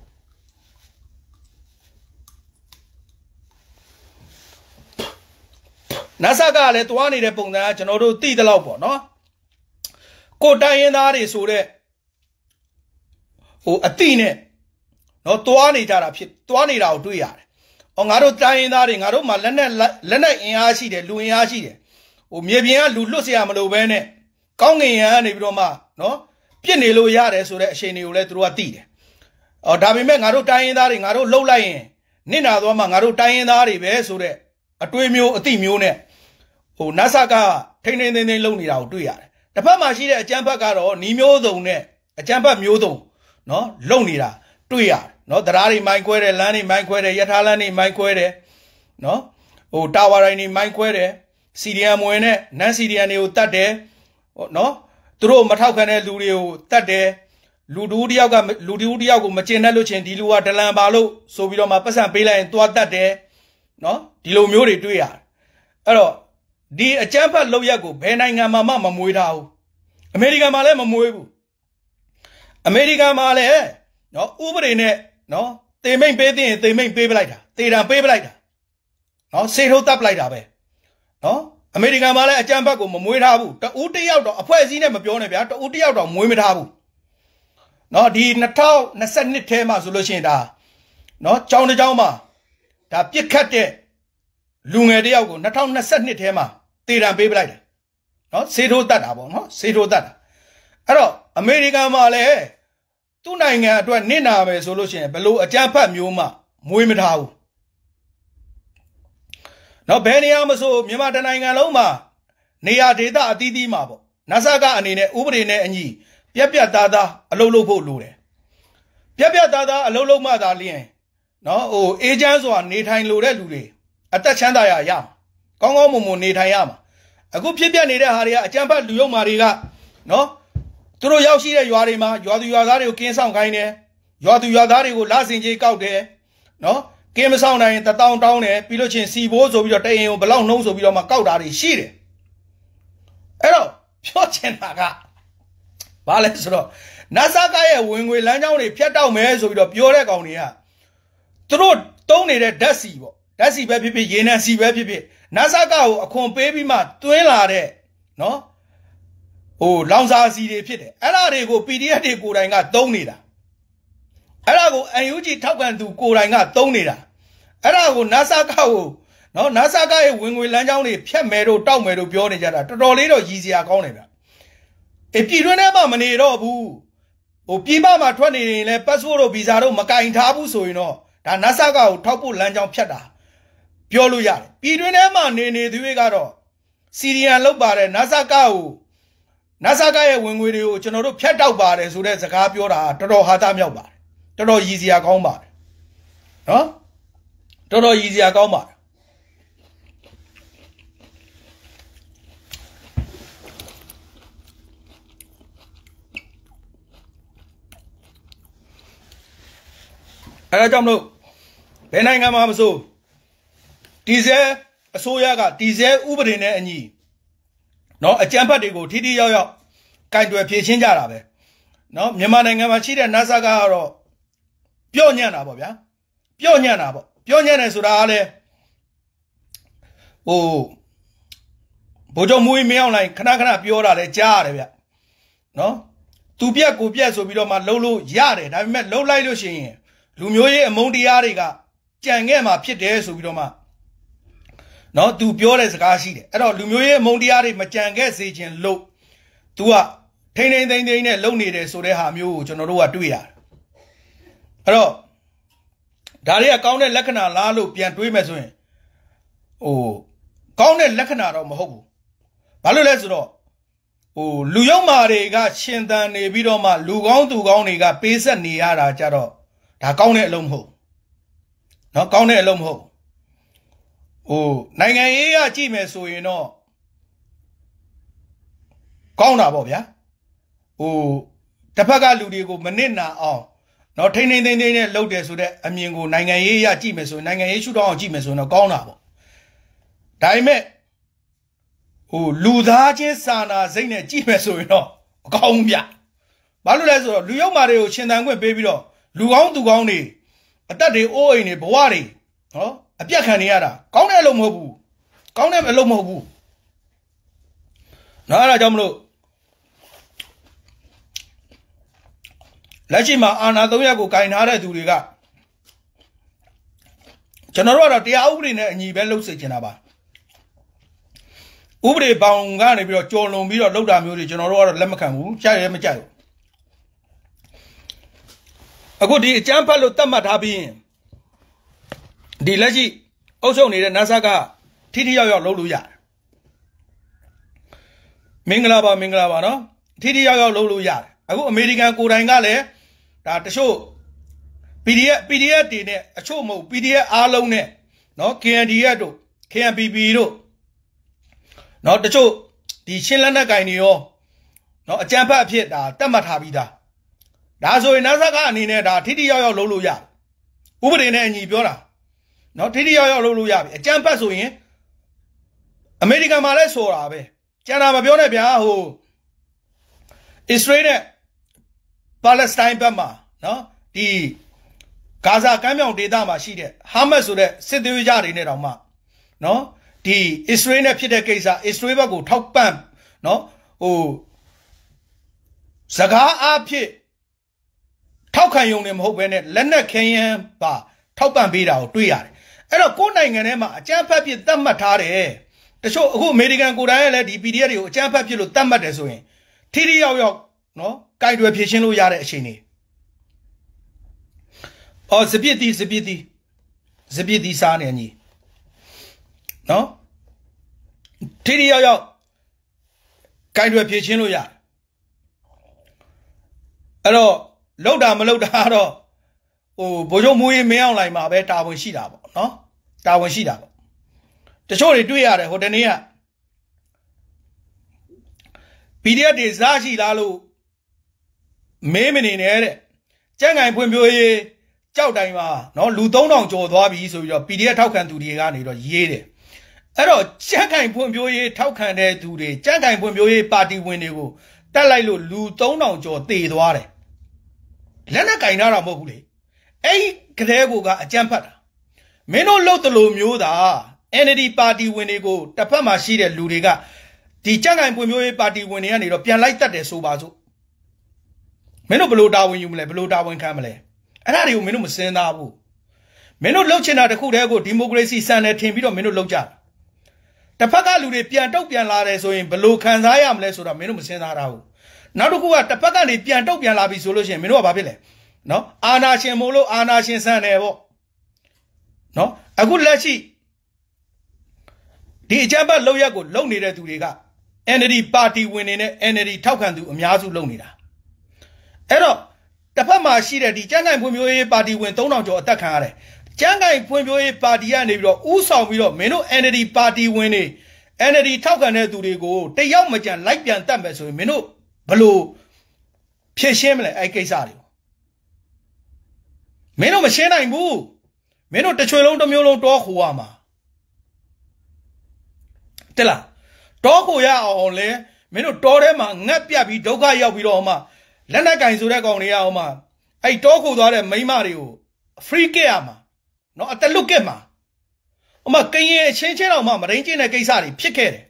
NASA ကလည်းတွားနေတဲ့ပုံစံကကျွန်တော်တို့သိသလောက်ပေါ့နော်ကိုတိုင်းရင်းသားတွေဆိုတဲ့ဟိုအတိနဲ့နော်တွားနေကြတာဖြစ်တွားနေတာကိုတွေ့ရတယ်။ဟောငါတို့တိုင်းရင်းသားတွေငါတို့မှာလက်နဲ့လက်နဲ့အင်အားရှိတယ်လူအင်အားရှိတယ်။ဟိုမြေပြင်ကလူလွတ်เสียမလို့ပဲနဲ့ကောင်းငင်ရန်ကနေပြီးတော့မှနော်ပြစ်နေလို့ရတယ်ဆိုတဲ့အချိန်တွေကိုလည်းသူတို့ကသိတယ်။အော်ဒါပေမဲ့ငါတို့တိုင်းရင်းသားတွေငါတို့လှုပ်လိုက်ရင်နစ်နာသွားမှငါတို့တိုင်းရင်းသားတွေပဲဆိုတဲ့အတွေးမျိုးအတိမျိုးနဲ့ဟို NASA ကထိန်းထိန်းသိမ်းသိမ်းလုပ်နေတာကိုတွေ့ရတယ်။တစ်ဖက်မှာရှိတဲ့အကြမ်းဖက်ကတော့နီးမျိုးစုံနဲ့အကြမ်းဖက်မျိုးစုံနော်လုံနေတာတွေ့ရတယ်နော်တရားတွေမိုင်းခွဲတယ်လမ်းတွေမိုင်းခွဲတယ်ရထားလမ်းတွေမိုင်းခွဲတယ်နော်ဟိုတာဝါတိုင်းတွေမိုင်းခွဲတယ်စီဒီအမ်ဝင်နဲ့နန်စီဒီအမ်တွေကိုတတ်တယ်နော်သူတို့မထောက်ခံတဲ့လူတွေကိုတတ်တယ်လူတူတယောက်ကလူတူတယောက်ကိုမကျင်တတ်လို့ချင်းဒီလူကဒလန်ပါလို့ဆိုပြီးတော့မှပတ်စံပေးလိုက်ရင်သွားတတ်တယ်နော်ဒီလိုမျိုးတွေတွေ့ရတယ်အဲ့တော့ဒီအကြမ်းဖက်လုပ်ရက်ကိုဘယ်နိုင်ငံမှာမှမမွေးထားဘူးအမေရိကန်မှာလည်းမမွေးဘူးအမေရိကန်မှာလည်းနော်ဥပဒေနဲ့နော်တေမိန်ပေးတဲ့တေမိန်ပေးပလိုက်တာတေတံပေးပလိုက်တာနော်စေထုတ်တပ်ပလိုက်တာပဲနော်အမေရိကန်မှာလည်းအကြမ်းဖက်ကိုမမွေးထားဘူးတဦးတယောက်တော့အဖွဲ့အစည်းနဲ့မပြောနဲ့ဗျာတဦးတယောက်တော့မွေးမထားဘူးနော်ဒီ၂၀၂၂ထဲမှာဆိုလို့ရှိရင်ဒါနော်ကြောင်းတစ်ကြောင်းမှာဒါပြစ်ခတ်တဲ့လူငယ်တယောက်ကို၂၀၂၂ထဲမှာတေတံပေးပလိုက်တယ်နော်စေထိုးတတ်တာပေါ့နော်စေထိုးတတ်တာအဲ့တော့အမေရိကန်မှာလည်းသူ့နိုင်ငံအတွက်နစ်နာပဲဆိုလို့ရှိရင်ဘယ်လိုအကြမ်းဖက်မျိုးမှမွေးမထားဘူးနော်ဘယ်နေရာမဆိုမြန်မာတိုင်းနိုင်ငံလုံးမှာနေရာဒေသအသီးသီးမှာပေါ့နဆကအနေနဲ့ဥပဒေနဲ့အညီပြက်ပြက်သားသားအလုပ်လုပ်ဖို့လိုတယ်ပြက်ပြက်သားသားအလုပ်လုပ်မှသာလျင်နော်ဟိုအေဂျင့်ဆိုတာနေထိုင်လို့တဲ့လူတွေအသက်ချမ်းသာရရကောင်းကောင်းမွန်မွန်နေထိုင်ရမှာအခုဖြစ်ပြနေတဲ့ဟာတွေကအကြမ်းဖက်လူယုံမာတွေကနော်သူတို့ရောက်ရှိတဲ့ရွာတွေမှာရွာသူရွာသားတွေကိုကင်းဆောင်ခိုင်းတယ်ရွာသူရွာသားတွေကိုလာစင်ကြီးကောက်တယ်နော်ကင်းမဆောင်နိုင်တတောင်းတောင်းတယ်ပြီးလို့ချင်းစီဘိုးဆိုပြီးတော့တရင်ကိုဘလောက်နှုံးဆိုပြီးတော့မှကောက်တာတွေရှိတယ်အဲ့တော့ပြောချင်တာကဘာလဲဆိုတော့နဆကရဲ့ဝင်ငွေလမ်းကြောင်းတွေဖြတ်တောက်မယ်ဆိုပြီးတော့ပြောတဲ့ကောင်တွေကသူတို့တုံးနေတဲ့ဓာတ်စီပေါ့ဓာတ်စီပဲဖြစ်ဖြစ်ရေနံစီပဲဖြစ်ဖြစ်နဆကကိုအခွန်ပေးပြီးမှတွင်းလာတဲ့နော်ဟိုလောင်စာစီတွေဖြစ်တယ်အဲ့ဒါတွေကို ပီ ဒီ အက်ဖ် တွေကိုယ်တိုင်ကတုံးနေတာအဲ့ဒါကို အန် ယူ ဂျီ ထောက်ခံသူကိုယ်တိုင်ကတုံးနေတာအဲ့ဒါကိုနဆကကိုနော်နဆကရဲ့ဝင်ငွေလမ်းကြောင်းတွေဖြတ်မယ်တို့တောက်မယ်တို့ပြောနေကြတာတော်တော်လေးတော့ရည်စရာကောင်းတယ်ဗျအပြည်တွင်းထဲမှာမနေတော့ဘူးဟိုပြည်ပမှာထွက်နေရင်လည်း passport တို့ visa တို့မကင်ထားဘူးဆိုရင်တော့ဒါနဆကကိုထောက်ဖို့လမ်းကြောင်းဖြတ်တာပြောလို့ရတယ်ပြည်တွင်းထဲမှာနေနေသူတွေကတော့စီရီယန်လောက်ပါတယ်နဆကကိုနဆကရဲ့ဝင်ငွေတွေကိုကျွန်တော်တို့ဖြတ်တောက်ပါတယ်ဆိုတဲ့စကားပြောတာတော်တော်ဟာသားမြောက်ပါတယ်တော်တော်ရည်စရာကောင်းပါတယ်နော်တော်တော်ရည်စရာကောင်းပါတယ်အဲ့ဒါကြောင့်မလို့ဘယ်နိုင်ငံမှာမဆိုဒီဇယ်အစိုးရကဒီဇယ်ဥပဒေနဲ့အညီနော်အကြမ်းဖက်တွေကိုထိထိရောက်ရောက်ကင်တွယ်ဖြေရှင်းကြတာပဲနော်မြန်မာနိုင်ငံမှာရှိတဲ့နဆကကတော့ပြော့ညံ့တာပေါ့ဗျာပြော့ညံ့တာပေါ့ပြော့ညံ့တယ်ဆိုတာကလည်းဟိုဗိုလ်ချုပ်မူကြီးမင်းအောင်လှိုင်ခဏခဏပြောတာလည်းကြားရတယ်ဗျနော်သူပြက်ကိုပြက်ဆိုပြီးတော့မှလှုပ်လို့ရတယ်ဒါပေမဲ့လှုပ်လိုက်လို့ရှိရင်လူမျိုးရေးအမုန်းတရားတွေကကြံခဲ့မှာဖြစ်တယ်ဆိုပြီးတော့မှနော်သူပြောတဲ့စကားရှိတယ်အဲ့တော့လူမျိုးရေးအမုန်းတရားတွေမကြံခဲ့စေခြင်းလို့ तू ကထိန်းထိန်းသိမ်းသိမ်းနဲ့လုပ်နေတယ်ဆိုတဲ့ဟာမျိုးကိုကျွန်တော်တို့ကတွေ့ရတယ်အဲ့တော့ဒါတွေကကောင်းတဲ့လက္ခဏာလားလို့ပြန်တွေးမယ်ဆိုရင်ဟိုကောင်းတဲ့လက္ခဏာတော့မဟုတ်ဘူးဘာလို့လဲဆိုတော့ဟိုလူယုံမာတွေကရှင်သန်နေပြီးတော့မှလူကောင်းသူကောင်းတွေကပေးဆက်နေရတာကြတော့ဒါကောင်းတဲ့အလုံးမဟုတ်နော်ကောင်းတဲ့အလုံးမဟုတ်ဟိုနိုင်ငံရေးကကြည့်မယ်ဆိုရင်တော့ကောင်းတာပေါ့ဗျာဟိုတစ်ဖက်ကလူတွေကိုမနစ်နာအောင်နော်ထိန်းထိန်းသိမ်းသိမ်းနဲ့လုပ်တယ်ဆိုတဲ့အမြင်ကိုနိုင်ငံရေးရကြည့်မယ်ဆိုရင်နိုင်ငံရေးရှုထောင့်အောင်ကြည့်မယ်ဆိုရင်တော့ကောင်းတာပေါ့ဒါပေမဲ့ဟိုလူသားချင်းစာနာစိတ်နဲ့ကြည့်မယ်ဆိုရင်တော့မကောင်းဘူးဗျဘာလို့လဲဆိုတော့လူယုံမာတွေကိုရှင်သန်ခွင့်ပေးပြီးတော့လူကောင်းသူကောင်းတွေအသက်တွေအိုးအိမ်တွေဘဝတွေနော်အပြတ်ခံနေရတာကောင်းတဲ့အလုပ်မဟုတ်ဘူးကောင်းတဲ့အလုပ်မဟုတ်ဘူးနော်အဲ့ဒါကြောင့်မလို့လက်ရှိမှာအာဏာသုံးရပ်ကိုကင်ထားတဲ့သူတွေကကျွန်တော်တို့ကတော့တရားဥပဒေနဲ့အညီပဲလုပ်စေချင်တာပါဥပဒေပေါင်းကနေပြီးတော့ကြော်လွန်ပြီးတော့လုပ်တာမျိုးတွေကျွန်တော်တို့ကတော့လက်မခံဘူးကြိုက်ရဲမကြိုက်ဘူးအခုဒီအကြမ်းဖက်လို့တတ်မှတ်ထားပြီးဒီလက်ရှိအုပ်ချုပ်နေတဲ့နဆကထိထိရောက်ရောက်လုပ်လို့ရတယ်မင်္ဂလာပါမင်္ဂလာပါနော်ထိထိရောက်ရောက်လုပ်လို့ရတယ်အခုအမေရိကန်ကိုယ်တိုင်ကလည်းဒါတချို့ ပီ ဒီ အက်ဖ် ပီ ဒီ အက်ဖ် တွေနဲ့အချို့မဟုတ် ပီ ဒီ အက်ဖ် အားလုံးနဲ့နော် ကေ အန် ဒီ အက်ဖ် တို့ ကေ အမ် ပီ ပီ တို့နော်တချို့ဒီရှင်းလက်နက်ကင်တွေရောနော်အကြမ်းဖက်အဖြစ်ဒါတတ်မှတ်ထားပြီးသားဒါဆိုရင်နဆကအနေနဲ့ဒါထိထိရောက်ရောက်လုပ်လို့ရတယ်ဥပဒေနဲ့အညီပြောတာနော်ထိထိရောက်ရောက်လုပ်လို့ရပြီအကြမ်းဖက်ဆိုရင် American မှာလည်းဆိုတာပဲကျန်တာမပြောနဲ့ဗျာဟို Israel နဲ့ Palestine ဘက်မှာနော်ဒီဂါဇာကမ်းမြောင်ဒေသမှာရှိတဲ့ Hamas ဆိုတဲ့စစ်သွေးကြတွေနဲ့တောင်မှနော်ဒီ Israel နဲ့ဖြစ်တဲ့ကိစ္စ Israel ဘက်ကိုထောက်ပံ့နော်ဟိုစကားအားဖြင့်ထောက်ခံယုံနေမဟုတ်ဘဲနဲ့လက်နက်ခဲယမ်းပါထောက်ပံ့ပေးတာကိုတွေ့ရတယ်အဲ့တော့ကိုယ်နိုင်ငံထဲမှာအကြမ်းဖက်ဖြစ်သတ်မှတ်ထားတယ်တချို့အခုအမေရိကန်ကိုယ်တိုင်ကလည်းဒီ P D F တွေကိုအကြမ်းဖက်ဖြစ်လို့သတ်မှတ်တယ်ဆိုရင်ထိထိရောက်ရောက်နော်ကြိုက်တွယ်ဖြည့်ရှင်းလို့ရတဲ့အချိန်တွေအော်စပြစ်တီစပြစ်တီစပြစ်တီစားနေညီနော်ထိထိရောက်ရောက်ကြိုက်တွယ်ဖြည့်ရှင်းလို့ရအဲ့တော့လောက်တာမလောက်တာတော့ဟိုဘိုးချုပ်မူရေးမင်းအောင်လိုက်မှာပဲတာဝန်ရှိတာပေါ့နော်တာဝန်ရှိတာပေါ့တချို့တွေတွေ့ရတယ်ဟိုတနေ့က P D F တွေစားရှိလားလို့မေးမနေနဲ့တဲ့ကြံ့ငိုင်ဖွံ့ဖြိုးရေးကြောက်တိုင်းမှာနော်လူသုံးထောင်ကျော်သွားပြီဆိုပြီးတော့ P D F ထောက်ခံသူတွေကနေတော့ရေးတယ်အဲ့တော့ကြံ့ငိုင်ဖွံ့ဖြိုးရေးထောက်ခံတဲ့သူတွေကြံ့ငိုင်ဖွံ့ဖြိုးရေးပါတီဝင်တွေကိုတက်လိုက်လို့လူသုံးထောင်ကျော်တေသွားတယ်လက်နဲ့ကင်ထားတာမဟုတ်ဘူးလေအဲ့ကလေးကအကြမ်းဖက်တာမင်းတို့လှုပ်တလို့မျိုးသာ N L D ပါတီဝင်တွေကိုတစ်ဖက်မှာရှိတဲ့လူတွေကဒီကြံ့ငိုင်ဖွံ့ဖြိုးရေးပါတီဝင်တွေကနေတော့ပြန်လိုက်တတ်တယ်ဆိုပါစို့မင်းတို့ဘလို့တာဝန်ယူမလဲဘလို့တာဝန်ခံမလဲအဲ့ဒါတွေကိုမင်းတို့မစင်သားဘူးမင်းတို့လှုပ်ချင်တာတခုတည်းကိုဒီမိုကရေစီစံတယ်ထင်ပြီးတော့မင်းတို့လှုပ်ကြတစ်ဖက်ကလူတွေပြန်တုတ်ပြန်လာတယ်ဆိုရင်ဘလို့ခံစားရမလဲဆိုတာမင်းတို့မစင်သားတာဘူးနောက်တစ်ခုကတစ်ဖက်ကနေပြန်တုတ်ပြန်လာပြီဆိုလို့ရှိရင်မင်းတို့ကဘာဖြစ်လဲနော်အာနာရှင်မို့လို့အာနာရှင်ဆန်တယ်ပေါ့နော်အခုလက်ရှိဒီအကြမ်းဖက်လောက်ရက်ကိုလုံနေတဲ့သူတွေက N L D ပါတီဝင်နေနဲ့ N L D ထောက်ခံသူအများစုလုံနေတာအဲ့တော့တစ်ဖက်မှာရှိတဲ့ဒီကြံ့ငိုင်ဖွံ့ဖြိုးရေးပါတီဝင်သုံးထောင်ကျော်အသက်ခံရတယ်ကြံ့ငိုင်ဖွံ့ဖြိုးရေးပါတီကနေပြီးတော့ဥဆောင်ပြီးတော့မင်းတို့ N L D ပါတီဝင်နေ N L D ထောက်ခံတဲ့သူတွေကိုတယောက်မကြံလိုက်ပြန်တတ်မယ်ဆိုရင်မင်းတို့ဘလို့ဖြည့်ရှင်းမလဲအဲ့ကိစ္စတွေမင်းတို့မရှင်းနိုင်ဘူးမင်းတို့တစ်ချွေလုံးတစ်မျိုးလုံးတောခိုရမှာတဲ့လားတောခိုရအောင်လဲမင်းတို့တောထဲမှာငတ်ပြတ်ပြီးဒုက္ခရောက်ပြီးတော့မှလက်နက်ကင်ဆိုတဲ့ကောင်တွေရအောင်မှအဲ့တောခိုသွားတဲ့မိန်းမတွေကို free ကရမှာနော်အတလွတ်ကက်မှာဟိုမှာကရင်အချင်းချင်းတော့မှမရင်းချင်းတဲ့ကိစ္စတွေဖြစ်ခဲ့တယ်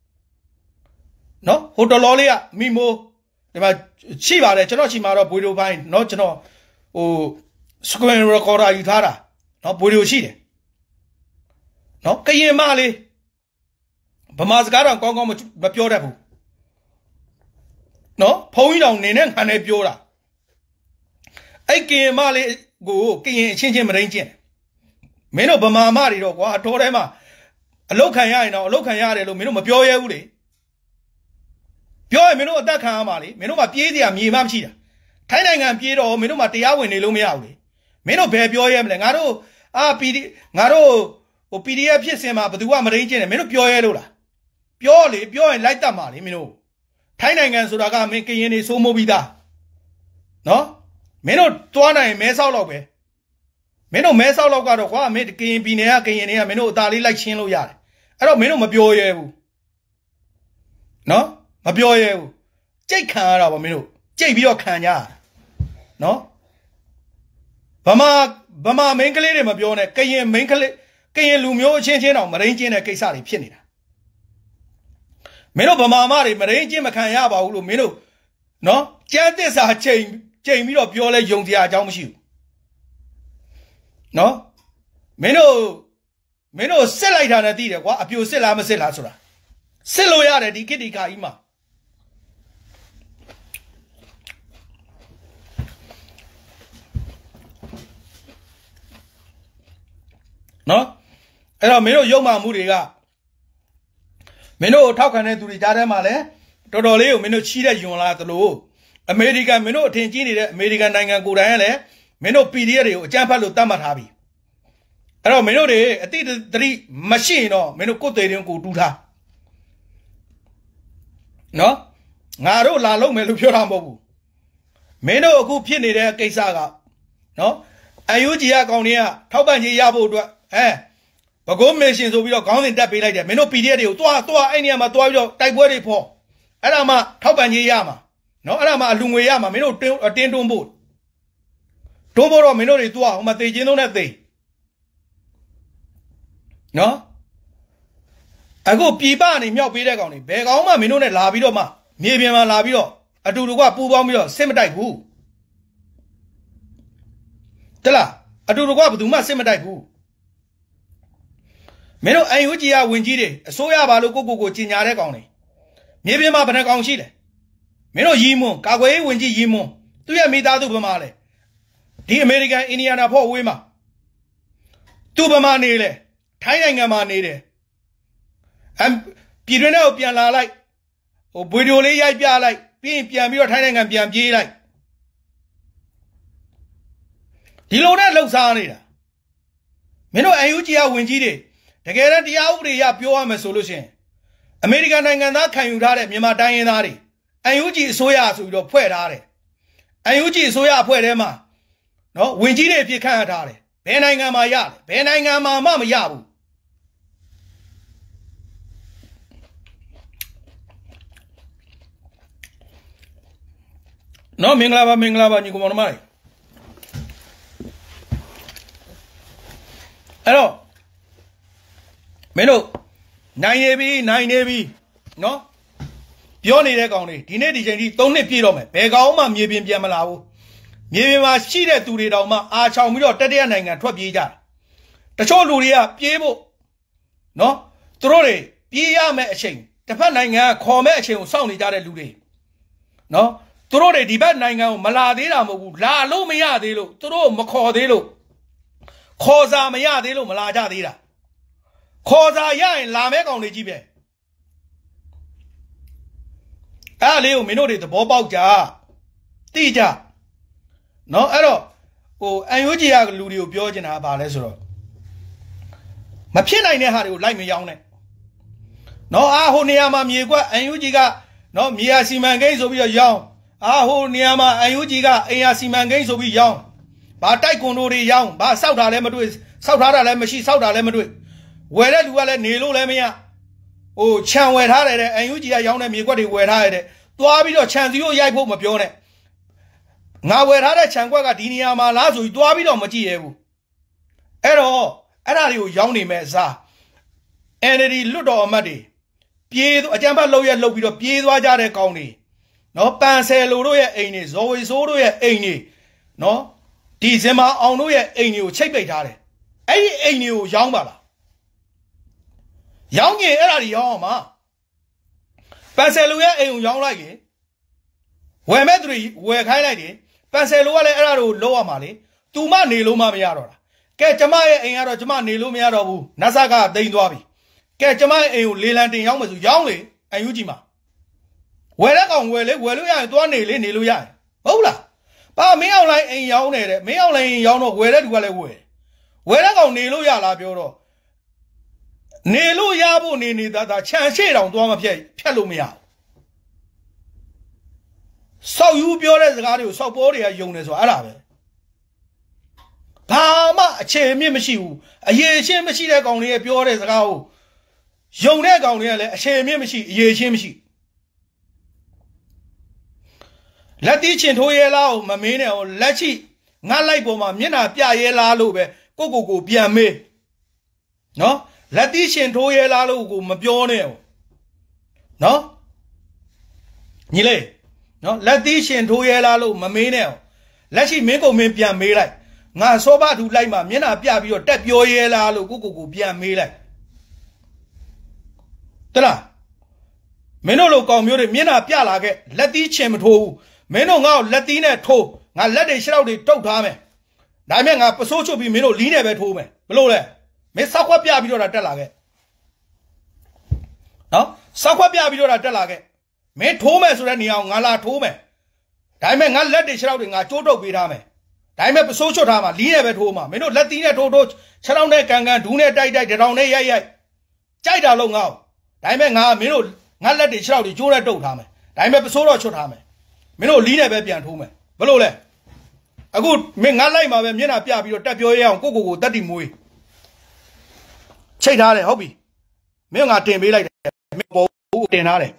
နော်ဟိုတော်တော်လေးကမိမိုးဒီမှာရှိပါတယ်ကျွန်တော်ရှိမှာတော့ဗီဒီယိုပိုင်းเนาะကျွန်တော်ဟို screen recorder ယူထားတာเนาะဗီဒီယိုရှိတယ်เนาะကရင်မလေးဗမာစကားတော့ကောင်းကောင်းမပြောတတ်ဘူးเนาะဖုံးကြီးတောင်နေနဲ့ခံနေပြောတာအဲ့ကရင်မလေးကိုကရင်အချင်းချင်းမရင်းချင်းမင်းတို့ဗမာမတွေတော့ကွာအတော်ထဲမှာအလုတ်ခံရရင်တော့အလုတ်ခံရတယ်လို့မင်းတို့မပြောရဲဘူးလေပြောရင်မင်းတို့အသက်ခံရမှာလေမင်းတို့မှာပြေးစရာမြေမှမရှိတာထိုင်းနိုင်ငံပြေးတော့မင်းတို့မှာတရားဝင်နေလို့မရဘူးလေမင်းတို့ဘယ်ပြောရဲမလဲငါတို့အာပီဒီငါတို့ဟို P D F ဖြစ်စင်မှာဘယ်သူကမရင်းချင်းတယ်မင်းတို့ပြောရဲလို့လားပြောလေပြောရင်လိုက်တတ်မှာလေမင်းတို့ထိုင်းနိုင်ငံဆိုတာကမင်းကရင်နေစိုးမိုးပြီးသားနော်မင်းတို့သွားနိုင်မဲဆောက်တော့ပဲမင်းတို့မဲဆောက်တော့ကတော့ကွာမင်းကရင်ပြည်နယ်ကကရင်တွေကမင်းတို့အသာလေးလိုက်ရှင်းလို့ရတယ်အဲ့တော့မင်းတို့မပြောရဲဘူးနော်မပြောရဲဘူးကြိတ်ခံရတာပါမင်းတို့ကြိတ်ပြီးတော့ခံကြနော်ဗမာဗမာမင်းကလေးတွေမပြောနဲ့ကရင်မင်းကလေးကရင်လူမျိုးအချင်းချင်းတောင်မရင်းချင်းတဲ့ကိစ္စတွေဖြစ်နေတာမင်းတို့ဗမာမတွေမရင်းချင်းမခံရပါဘူးလို့မင်းတို့နော်ကြမ်းသစ္စာချိန်ချိန်ပြီးတော့ပြောလဲယုံစရာအကြောင်းမရှိဘူးနော်မင်းတို့မင်းတို့စစ်လိုက်တာနဲ့သိတယ်ကွာအပြိုစစ်လားမစစ်လားဆိုတာစစ်လို့ရတယ်ဒီကိတိကာကြီးမှာနော်အဲ့တော့မင်းတို့ရုံမှမှုတွေကမင်းတို့ထောက်ခံတဲ့သူတွေကြားထဲမှာလည်းတော်တော်လေးကိုမင်းတို့ချီးတဲ့ယွန်လာသလိုအမေရိကန်မင်းတို့အထင်ကြီးနေတဲ့အမေရိကန်နိုင်ငံကိုယ်တိုင်ကလည်းမင်းတို့ P D F တွေကိုအကြမ်းဖက်လို့တတ်မှတ်ထားပြီအဲ့တော့မင်းတို့တွေအတိတတိမရှိရင်တော့မင်းတို့ကိုယ်သေးတယ်ကိုတူးထားနော်ငါတို့လာလုံးမယ်လို့ပြောတာမဟုတ်ဘူးမင်းတို့အခုဖြစ်နေတဲ့ကိစ္စကနော်အယူကြီးအကောင်တွေကထောက်ပံ့ကြီးရဖို့အတွက်အဲဘ go mission so we are going in that be like that. Meno P D A, Tua, Tua, any ama, Tua, type word for Alama, Taubani Yama. No, Alama, Lumuyama, Meno, attend on board. Tomorrow, Meno, Tua, Mate, you know that day. No? I go Piban in your Peter County. Beg all my Minone Labido ma. Maybe my Labido. I do what Pubamio, same type who. Tella, I do what to my same type who. Meno Ayugia Winjide, a soya baluko go Chinyare County. Maybe my Panacon Chile. Meno Yimo, Kaway Winji Yimo. Do you meet out of Male? The American Indiana Paul Wima. Tubama Nile. Tainanga Nile. And Pireno Piana like, or Budole Yaya like, being Piamio Tang and Piamji like. Dilona looks on it. Meno Ayugia Winjide, the guarantee out the Yapio solution. American and that kind you had Mima Dianari. Ayuji Soya to your Puerare. Ayuji Soya Puerema. No, Winjide if you can't have it. Benanga Maya, Benanga Mamma Yabu. No, Minglava, Minglava, you go on my. Hello. Meno. Nine A B, nine A B. No? Pioni de County. Dinety, don't let Pirome. Begoma, maybe Biamalao. Maybe my cheated to the Doma, I shall me out Tadian and Twabija. The Choluria, Piebo. No? Trore, Pia matching. The Pananga, call matching, sound it out of Lude. No? Throw the debate nanga maladira la lo mea de lo, throw macaw de lo. Cosa mea de lo malada dira. Cosa ya in la meg on the gibe. Ah, Leo minore the bob ja. Tija. No, ero. Oh, and Ugia Ludio Biogena Balesro. My pina in a like me young. No, ah, Honiama Miegua and Ujiga. No, Mia Simangays will be a young. Ah, ho Niama, Ayujiga, Ayasimangays will be young. But Taikono young, but South Alema South Alema, she South Alema. Where do I Nilo Lemia? Oh, Chan wet hard and Ugia young and me what he wet hard. Do I be your chance you Yapo Mapione? Now where had a Changuaga Diniama Lazo, do I be on Matievu? At all, and are you young meza? And it is Ludo Madi. Pied, a jamba lawyer look with a Pied Wajare County. No Pansel Uruya Aini, always Uruya Aini. No Dizema Onuya Ainu, check it out. A Ainu Yambala. Young era Yama Panseluya Ainu Young like it. Where Medri, where highlighted, Panselua Eraro Loa Mali, Tuma Niluma Miara. Get Jamaya and Arajama Nilumiaro, Nasaga Dainwabi. Get Jamaya and Leland Yamas Youngly and Ujima. Where I go, well, well, we are doing it, Niluya. Ola. But me out like in Yawn, me out like in Yawn, where it well away. Where I go, Niluya la Bureau. Niluya Bunini that chance on Doma Pelumia. So you build as a guy, so body a unit or Arabe. Pama, a chair, Mimishu, a year shame machine only a pure as a cow. Young leg only a chair, Mimishi, ye shimshi. Let each and who allow Mamina or Lachi, not like Boma, Mina, Pia Yela Lube, go go go, Pia me. No? Let each and who allow go, Mabione. No? Nile. No? Let each and who allow Mamina. Let she make a me Pia me like. Now so bad to like my Mina Pia, your tap your Yela, go go, Pia me like. Tela. Menolo come your Mina Pia like let each and who. Meno now Latina toe, now let it shout it to Tame. Diamond up a social be Meno lean at home. Below there. Miss Saquapia Bido at Delage. No? Saquapia Bido at Delage. Made Thomas or any young Ala Tome. Diamond not let it shouting at Toto Bidame. Diamond social Tama, lean at home. Meno Latina Toto, surround that Kanga, do not die around a yay. Chida long out. Diamond now Meno, not let it shout it, Jura to Tame. Diamond solo Chotame. Meno lean a baby and home. Below there. A good Mingala, my Mina Pia, your tap your young Coco, that in way. ချိတ်ထားတယ်ဟုတ်ပြီမင်းငါတင်ပေးလိုက်တယ်မင်းပေါ်ဘူးတင်ထားတယ်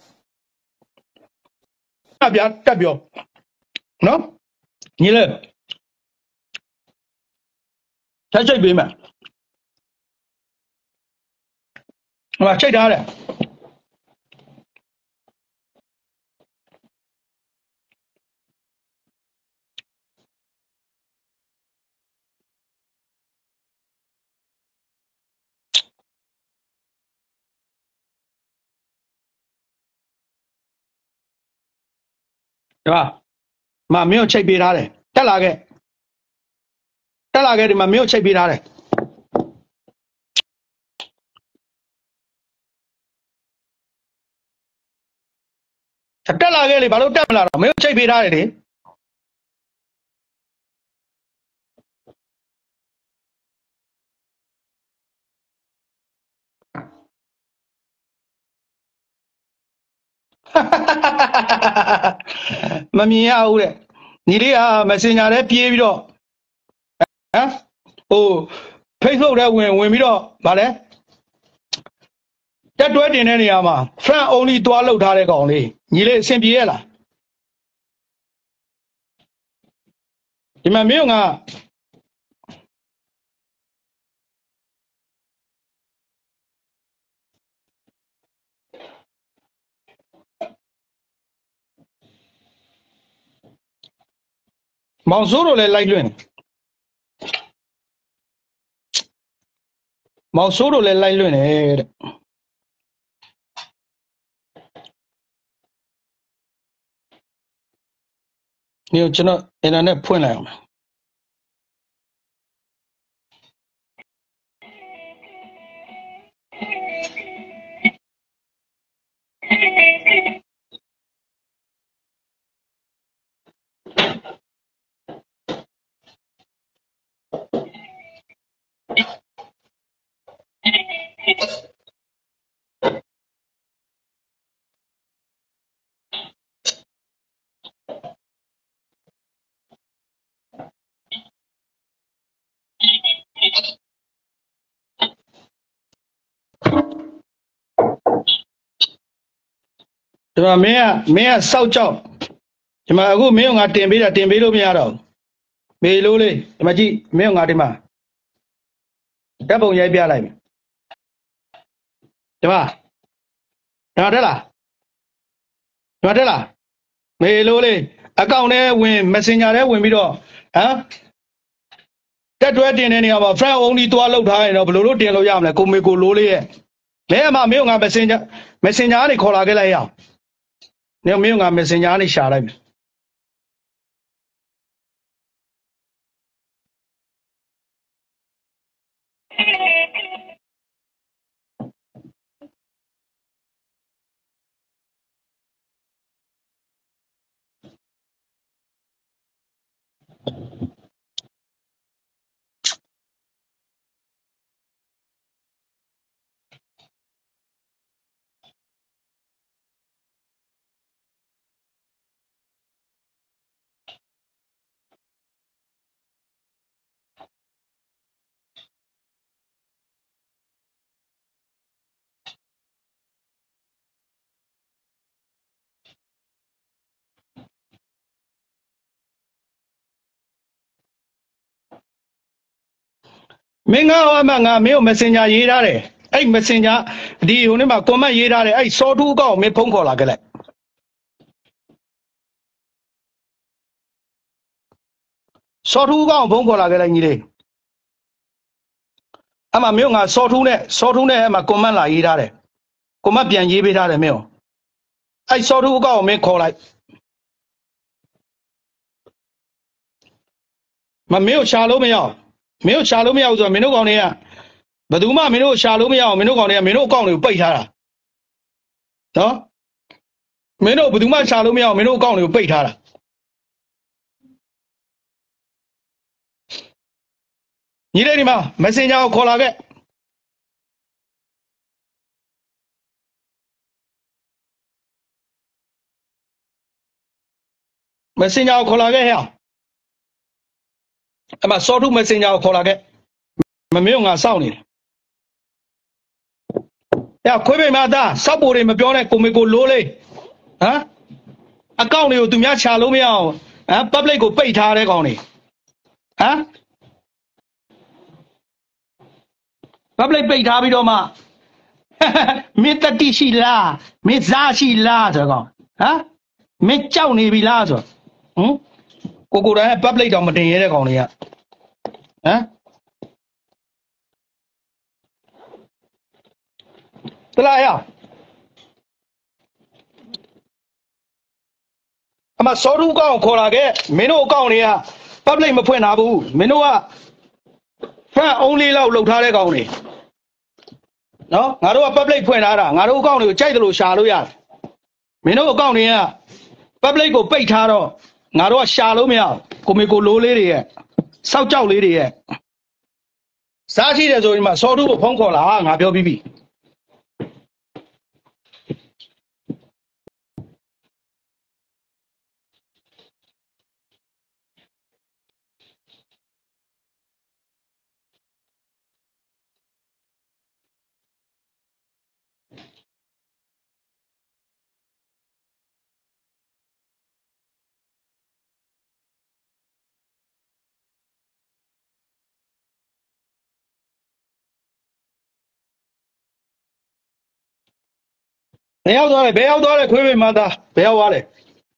အပြတက်ပြောနော်ညီလေးချိတ်ချိတ်ပေးမယ်ဟိုချိတ်ထားတယ်ဒီမှာမမင်းကိုချိတ်ပေးထားတယ်တက်လာခဲ့တက်လာခဲ့ဒီမှာမင်းကိုချိတ်ပေးထားတယ်တက်လာခဲ့လေဘာလို့တက်မလာတော့မင်းကိုချိတ်ပေးထားတယ်လေမမြင်ရဘူးတဲ့ညီလေးက Messenger ထဲပြေးပြီးတော့ဟမ်ဟို Facebook ထဲဝင်ဝင်ပြီးတော့ဗာလဲတက်တွဲတင်တဲ့နေရာမှာ friend only တွားလောက်ထားတဲ့ကောင်လေးညီလေးအဆင်ပြေရလားဒီမှာမင်းကမောင်စိုးတို့လည်းလိုက်လွင့်မောင်စိုးတို့လည်းလိုက်လွင့်တယ်တဲ့ညကျွန်တော်အင်တာနက်ဖွင့်လိုက်အောင်ဒီမှာမင်းကမင်းကစောက်ကြောက်ဒီမှာအခုမင်းကငါတင်ပေးတာတင်ပေးလို့မရတော့မေလို့လေဒီမှာကြည့်မင်းကငါဒီမှာဓာတ်ပုံရိုက်ပြလိုက်မယ်ဒီမှာဒါတက်လားဒီမှာတက်လားမေလို့လေအကောင့်ထဲဝင် Messenger ထဲဝင်ပြီးတော့ဟမ်တက်တွဲတင်တဲ့နေရာမှာ friend only တွားလောက်ထားရင်တော့ဘယ်လိုလုပ်တင်လို့ရမလဲကိုမေကိုလိုးလေးရဲ့လဲအမမင်းကငါ Messenger Messenger ကနေခေါ်လာခဲ့လိုက်ရအောင်နေမင်းက Messenger ကနေရှာလိုက်မယ်မင်းကအမငါမင်းကို Messenger ရေးထားတယ်အဲ့ Messenger ဒီဟိုနေ့မှာ comment ရေးထားတယ်အဲ့ စောထူးကောက်မင်းဖုန်းခေါ်လာခဲ့လိုက်စောထူးကောက်ဖုန်းခေါ်လာခဲ့လိုက်ညီလေးအမမင်းကငါစောထူးနဲ့စောထူးနဲ့အမ comment လာရေးထားတယ် comment ပြန်ရေးပေးထားတယ်မင်းအဲ့စောထူးကောက်မင်းခေါ်လိုက်မမင်းကိုရှာလို့မရအောင်မင်းတို့ရှာလို့မရဘူးဆိုတော့မင်းတို့ကောင်တွေကဘယ်သူမှမင်းတို့ရှာလို့မရအောင်မင်းတို့ကောင်တွေကမင်းတို့အကောင့်တွေကိုပိတ်ထားတာနော်မင်းတို့ဘယ်သူမှရှာလို့မရအောင်မင်းတို့အကောင့်တွေကိုပိတ်ထားတာညီလေးဒီမှာ Messenger ကိုခေါ်လာခဲ့ Messenger ကိုခေါ်လာခဲ့ဟဲ့အမစောထူး Messenger ကိုခေါ်လာခဲ့မမင်းကငါစောင့်နေတယ်呀，亏本嘛的，少不的没标呢，公没过落嘞，啊，啊，讲的有对面车路没有，啊，不来个备他的讲的，啊，不来备他比较嘛，哈哈，没得地气啦，没啥气啦，这个，啊，没叫你比啦着，嗯，个个人不来就没得嘢的讲的呀，啊，得啦呀。အမစောထုကောင်ခေါ်လာခဲ့မင်းတို့အကောင့်တွေက public မဖွင့်တာဘူးမင်းတို့က fan only လောက်လုပ်ထားတဲ့ကောင်တွေနော်ငါတို့က public ဖွင့်ထားတာငါတို့အကောင့်တွေကိုကြိုက်တယ်လို့ရှာလို့ရတယ်မင်းတို့အကောင့်တွေက public ကိုပိတ်ထားတော့ငါတို့ကရှာလို့မရဘူးကိုမေကိုလိုးလေးတွေရဲ့စောက်ကြောက်လေးတွေရဲ့စားရှိတယ်ဆိုရင်မှစောထုကိုဖုန်းခေါ်လာငါပြောပြီးပြီဘယ်ရောက်သွားလဲဘယ်ရောက်သွားလဲခွေးမိမသားဘယ်ရောက်သွားလဲ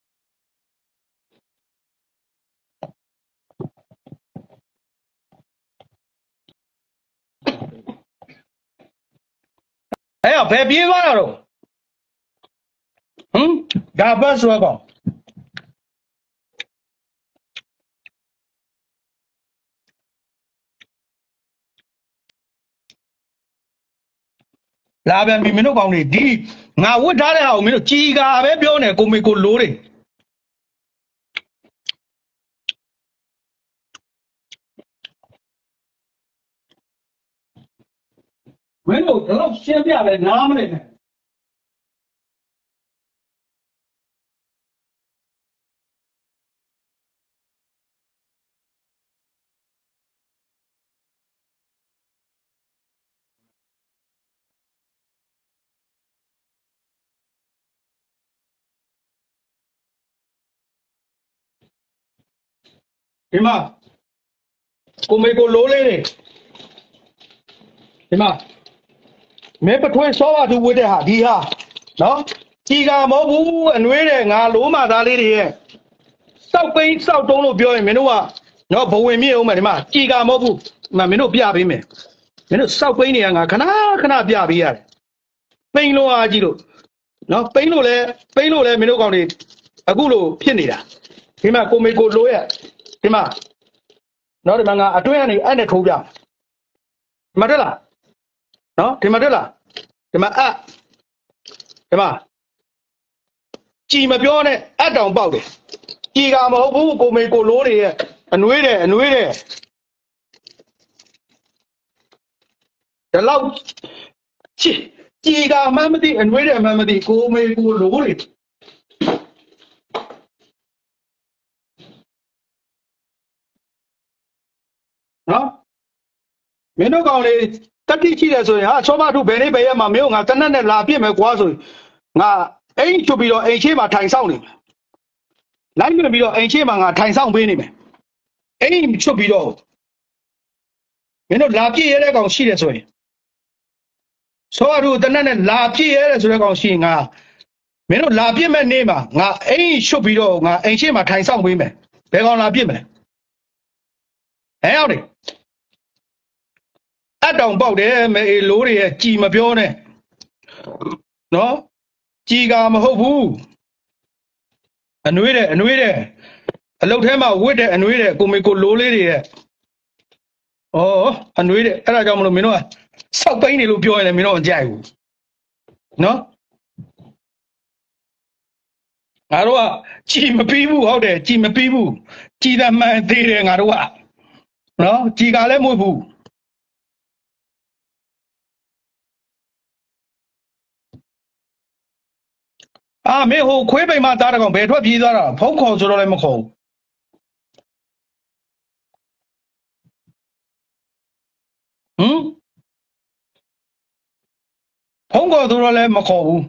အဲ့ဘယ်ပြေးသွားတာတော့ဟမ်ဒါပတ်ဆိုကောင်လာပြန်ပြီမင်းတို့ကောင်တွေဒီငါဝတ်ထားတဲ့ဟာကိုမင်းတို့ကြီးကာပဲပြောနေကိုမေကိုလိုးတယ်မင်းတို့တော့ရှင်းပြတယ်နားမလဲနဲ့ဒီမှာကိုမေကိုလိုးလေးတွေဒီမှာမဲပထွေးစောပါသူဝတ်တဲ့ဟာဒီဟာနော်ကြီးကာမဟုတ်ဘူးအနှွေးတဲ့ငါလိုးမှသားလေးတွေရဲ့စောက်ပိန်းစောက်တုံးလို့ပြောရင်မင်းတို့ကနော်ဘဝင်မြင့်အောင်မယ်ဒီမှာကြီးကာမဟုတ်ဘူးမမင်းတို့ပြပေးမယ်မင်းတို့စောက်ပိန်းတွေကငါခဏခဏပြပေးရတယ်ပိန်းလုံးအားကြီးလို့နော်ပိန်းလို့လဲပိန်းလို့လဲမင်းတို့ကောင်တွေအခုလို့ဖြစ်နေတာဒီမှာကိုမေကိုလိုးရဲ့ဒီမှာနော်ဒီမှာငါအတွင်းကနေအဲ့နဲ့ထိုးပြဒီမှာတက်လားနော်ဒီမှာတက်လားဒီမှာအဒီမှာကြည်မပြောနဲ့အတောင်ပေါက်တယ်ကြည်ကမဟုတ်ဘူးကိုမေကိုလိုးတွေရဲ့အနှွေးတယ်အနှွေးတယ်ဒီလောက်ကြည်ကြည်ကမှမသိအနှွေးတယ်မှမသိကိုမေကိုလိုးတွေနော်မင်းတို့ကောင်လေးတတိရှိတယ်ဆိုရင်ဟာစောမထုဘယ်နေ့ဘယ်ရက်မှာမင်းတို့ငါတနက်နဲ့လာပြစ်မယ်ကွာဆိုရင်ငါအိမ်ချွတ်ပြီးတော့အိမ်ချေးမှာထိုင်ဆောင်နေမယ်လိုက်မြင်ပြီးတော့အိမ်ချေးမှာငါထိုင်ဆောင်ပေးနေမယ်အိမ်ချွတ်ပြီးတော့မင်းတို့လာပြစ်ရတဲ့ကောင်ရှိတယ်ဆိုရင်စောမထုတနက်နဲ့လာပြစ်ရတဲ့ဆိုတဲ့ကောင်ရှိရင်ငါမင်းတို့လာပြစ်မဲ့နေ့မှာငါအိမ်ချွတ်ပြီးတော့ငါအိမ်ချေးမှာထိုင်ဆောင်ပေးမယ်ဘယ်ကောင်လာပြစ်မလဲဟဲ့အောင်လေအတောင်ပေါက်တယ်မေလိုးတွေရဲ့ကြည်မပြောနဲ့နော်ကြည်ကမဟုတ်ဘူးအနှွေးတယ်အနှွေးတယ်အလုတ်ထဲမှာဝစ်တယ်အနှွေးတယ်ကိုမေကိုလိုးလေးတွေရဲ့ဩအနှွေးတယ်အဲ့ဒါကြောင့်မလို့မင်းတို့ကစောက်ပိန်းနေလို့ပြောရင်လည်းမင်းတို့မကြိုက်ဘူးနော်ငါတို့ကကြည်မပြီးဘူးဟုတ်တယ်ကြည်မပြီးဘူးကြည်တယ်မှန်သေးတယ်ငါတို့ကနော်ကြည်ကလည်းမဟုတ်ဘူးအာမင်းဟိုခွေးပိန်မှာတားတကောင်ဘယ်ထွက်ပြေးသွားတာဖုံးခေါ်ဆိုတော့လည်းမခေါ်ဘူးဟမ်红高头了没考ဘူး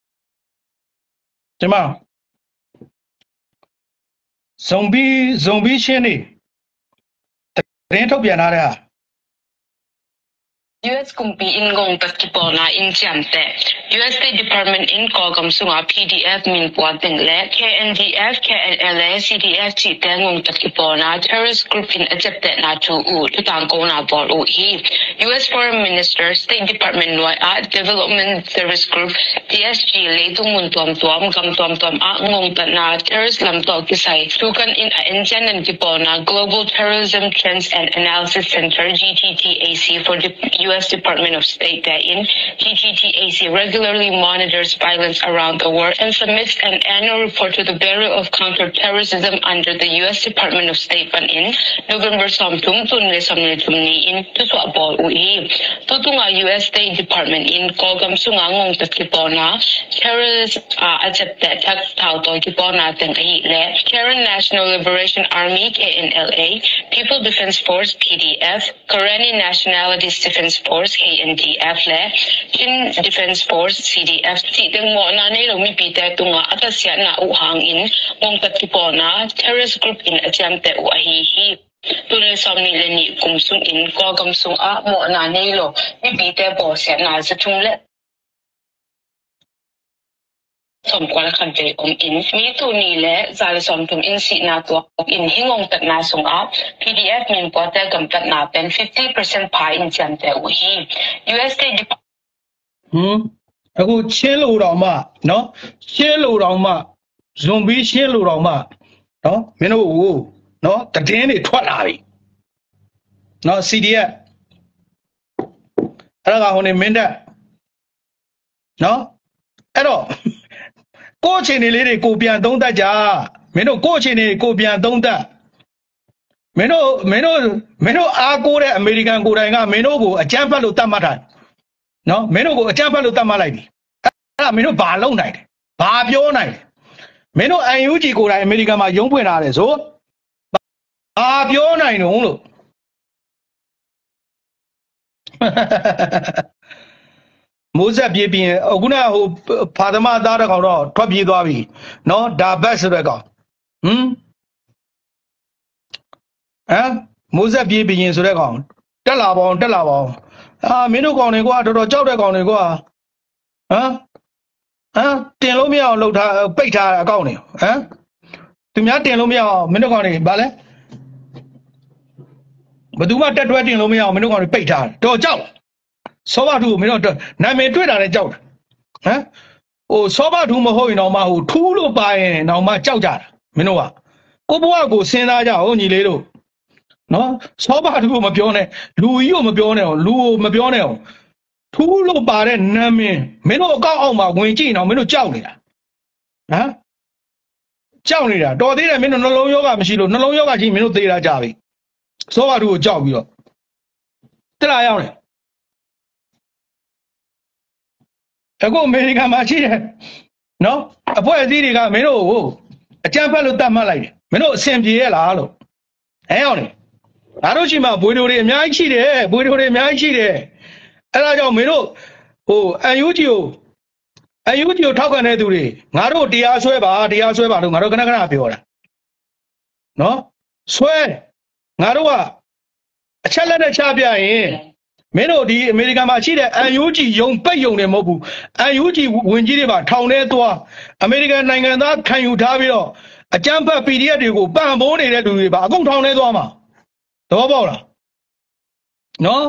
怎么 zombie zombie ချင်းနေတင်းထုတ်ပြန်လာတဲ့ဟာ U S kumpi in gong tatkipona in Chiamte. U S State Department in Kogam Sunga P D F min puating le K N D F, K N L A, C D F chi tengong tatkipona terrorist group in accepted na chu u tutangko na bol u hi. U S Foreign Minister, State Department Noi a Development Service Group T S G le tumun tuam tuam gam tuam tuam a ngong ta na terrorist lam to kisai tukan in a Indian Kipona Global Terrorism Trends and Analysis Center G T T A C for the U S Department of State that in G T T A C regularly monitors violence around the world and submits an annual report to the Bureau of Counterterrorism under the U S Department of State fund in November somtum tunle samnetumni in tuswabol ui tutunga U S State Department in Kogam Sungangong Tatkipona terrorist uh, accepted tak tau to kipona teng ahi le Karen National Liberation Army K N L A People Defense Force P D F Karenni Nationalities Defense Force K N D F le Chin Defense Force C D F ti deng mo na nei lo mi pi te tunga atasya na u hang in ngong tatkipona terrorist group in attempt u ahi hi tunai samni le ni kumsung in Kogam sung a mo na nei lo mi pi te bo se na sa chung le som kwala kan te om in mi tu ni le zal som tum in si na to in hingong tat na sung a P D F min po te gam tat na pen fifty percent pai in cham te u hi U S State ဟမ်အခုချင်းလို့တော့မှနော်ချင်းလို့တော့မှဇွန်ဘီချင်းလို့တော့မှနော်မင်းတို့ကိုနော်တည်င်းတွေထွက်လာပြီနော် C D F အဲ့ဒါကဟိုနေမင်းတက်နော်အဲ့တော့ကိုယ့်အခြေအနေလေးတွေကိုပြန်သုံးသပ်ကြမင်းတို့ကိုယ့်အခြေအနေကိုပြန်သုံးသပ်မင်းတို့မင်းတို့မင်းတို့အားကိုးတဲ့အမေရိကန်ကိုယ်တိုင်ကမင်းတို့ကိုအကြမ်းဖက်လို့တတ်မှတ်တာနော်မင်းတို့ကိုအကြမ်းဖက်လို့တတ်မှတ်လိုက်ပြီအဲ့ဒါမင်းတို့ဘာလုပ်နိုင်လဲဘာပြောနိုင်လဲမင်းတို့ N U G ကိုယ်တိုင်အမေရိကန်မှာရုံးဖွင့်ထားတယ်ဆိုဘာပြောနိုင်တော့လို့မိုးဆက်ပြေးပြီးအခုနဟိုဖာသမသားတဲ့ကောင်တော့ထွက်ပြေးသွားပြီနော်ဒါဘက်ဆိုတဲ့ကောင်ဟမ်ဟမ်မိုးဆက်ပြေးပြီးရင်ဆိုတဲ့ကောင်တက်လာပါအောင်တက်လာပါအောင်အာမင်းတို့ကောင်တွေကွာတော်တော်ကြောက်တဲ့ကောင်တွေကွာဟမ်ဟမ်တင်လို့မရအောင်လှုပ်ထားပိတ်ထားအကောင့်တွေဟမ်သူများတင်လို့မရအောင်မင်းတို့ကောင်တွေဗာလဲဘယ်သူမှတက်တွဲတင်လို့မရအောင်မင်းတို့ကောင်တွေပိတ်ထားတယ်တော်ကြောက်စောဘထူမင်းတို့နာမည်တွေ့တာလည်းကြောက်တယ်ဟမ်ဟိုစောဘထူမဟုတ်ရင်တော့မှဟိုထူးလို့ပါရင်တော့မှကြောက်ကြတာမင်းတို့ကကိုဘွားကိုစဉ်းစားကြအောင်ညီလေးတို့နော်စောဘထူကိုမပြောနဲ့လူကြီးကိုမပြောနဲ့လူကိုမပြောနဲ့ထူးလို့ပါတဲ့နာမည်မင်းတို့အကောက်အောက်မှာဝင်ကြည့်အောင်မင်းတို့ကြောက်နေတာဟမ်ကြောက်နေတာတော်သေးတယ်မင်းတို့နှလုံးယောဂမရှိလို့နှလုံးယောဂကြီးမင်းတို့သေးတာကြပြီစောဘထူကိုကြောက်ပြီးတော့တက်လာရောက်တယ်အခုအမေရိကန်မှာရှိတယ်နော်အဖွဲ့အစည်းတွေကမင်းတို့ကိုအကြမ်းဖက်လို့တတ်မှတ်လိုက်တယ်မင်းတို့အဆင်ပြေရလားလို့အဲရောက်နေငါတို့ရှိမှဘွေတို့တွေအများကြီးရှိတယ်ဘွေတို့တွေအများကြီးရှိတယ်အဲဒါကြောင့်မင်းတို့ဟို N U G ကို N U G ကိုထောက်ခံတဲ့သူတွေငါတို့တရားဆွဲပါတရားဆွဲပါလို့ငါတို့ခဏခဏပြောတာနော်ဆွဲငါတို့ကအချက်လက်နဲ့ချပြရင်မင်းတို့ဒီအမေရိကန်မှာရှိတဲ့ N U G ယုံပိတ်ယုံနေမဟုတ်ဘူး N U G ဝင်ကြီးတွေပါထောင်ထဲသွားအမေရိကန်နိုင်ငံသားခံယူထားပြီးတော့အကြမ်းဖက် P D F တွေကိုပံ့ပိုးနေတဲ့လူတွေပါအကုန်ထောင်ထဲသွားမှာသဘောပေါက်လားနော်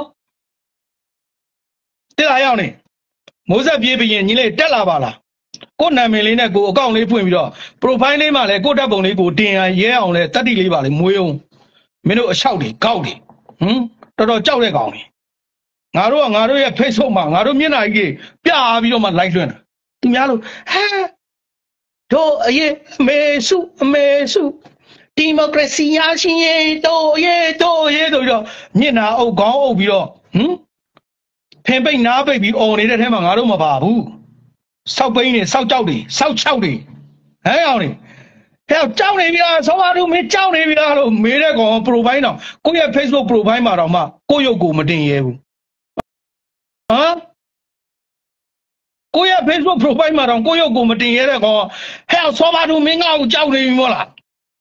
တက်လာရောက်နေမိုးဆက်ပြေးပြီးရင်ညီလေးတက်လာပါလားကို့နာမည်လေးနဲ့ကိုအကောင့်လေးဖွင့်ပြီးတော့ profile လေးမှာလည်းကို့ဓာတ်ပုံလေးကိုတင်ရရဲအောင်လဲတတိလေးပါလေမွေးအောင်မင်းတို့အလျှောက်တွေကောက်တွေဟမ်တော်တော်ကြောက်တဲ့ကောင်တွေငါတို့ကငါတို့ရဲ့ Facebook မှာငါတို့မျက်နှာကြီးပြပြီးတော့မှ live လွှင့်တာသူများလို့ဟဲတို့အရေးအမေစုအမေစုဒီမိုကရေစီရရှိရေးတို့ရေးတို့ရေးဆိုပြီးတော့မျက်နှာအုပ်ခေါင်းအုပ်ပြီးတော့ဟမ်ဖင်ပိတ်နားပိတ်ပြီးអော်နေတဲ့ထဲမှာငါတို့မပါဘူးစောက်ပိန်းနေစောက်ကြောက်တွေစောက်ချောက်တွေဟဲ့အောင်နေဟဲ့ကြောက်နေပြီလားဆောပါတို့မင်းကြောက်နေပြီလားလို့မေးတဲ့ကောင် profile တော့ကိုယ့်ရဲ့ Facebook profile မှာတော့မှကိုယ့်ရုပ်ကိုမတင်ရဲဘူးဟမ်ကိုယ့်ရဲ့ Facebook profile မှာတော့ကိုယ့်ရုပ်ကိုမတင်ရတဲ့ကောင်ဟဲ့ဆောပါတူမင်းငါ့ကိုကြောက်နေပြီမို့လား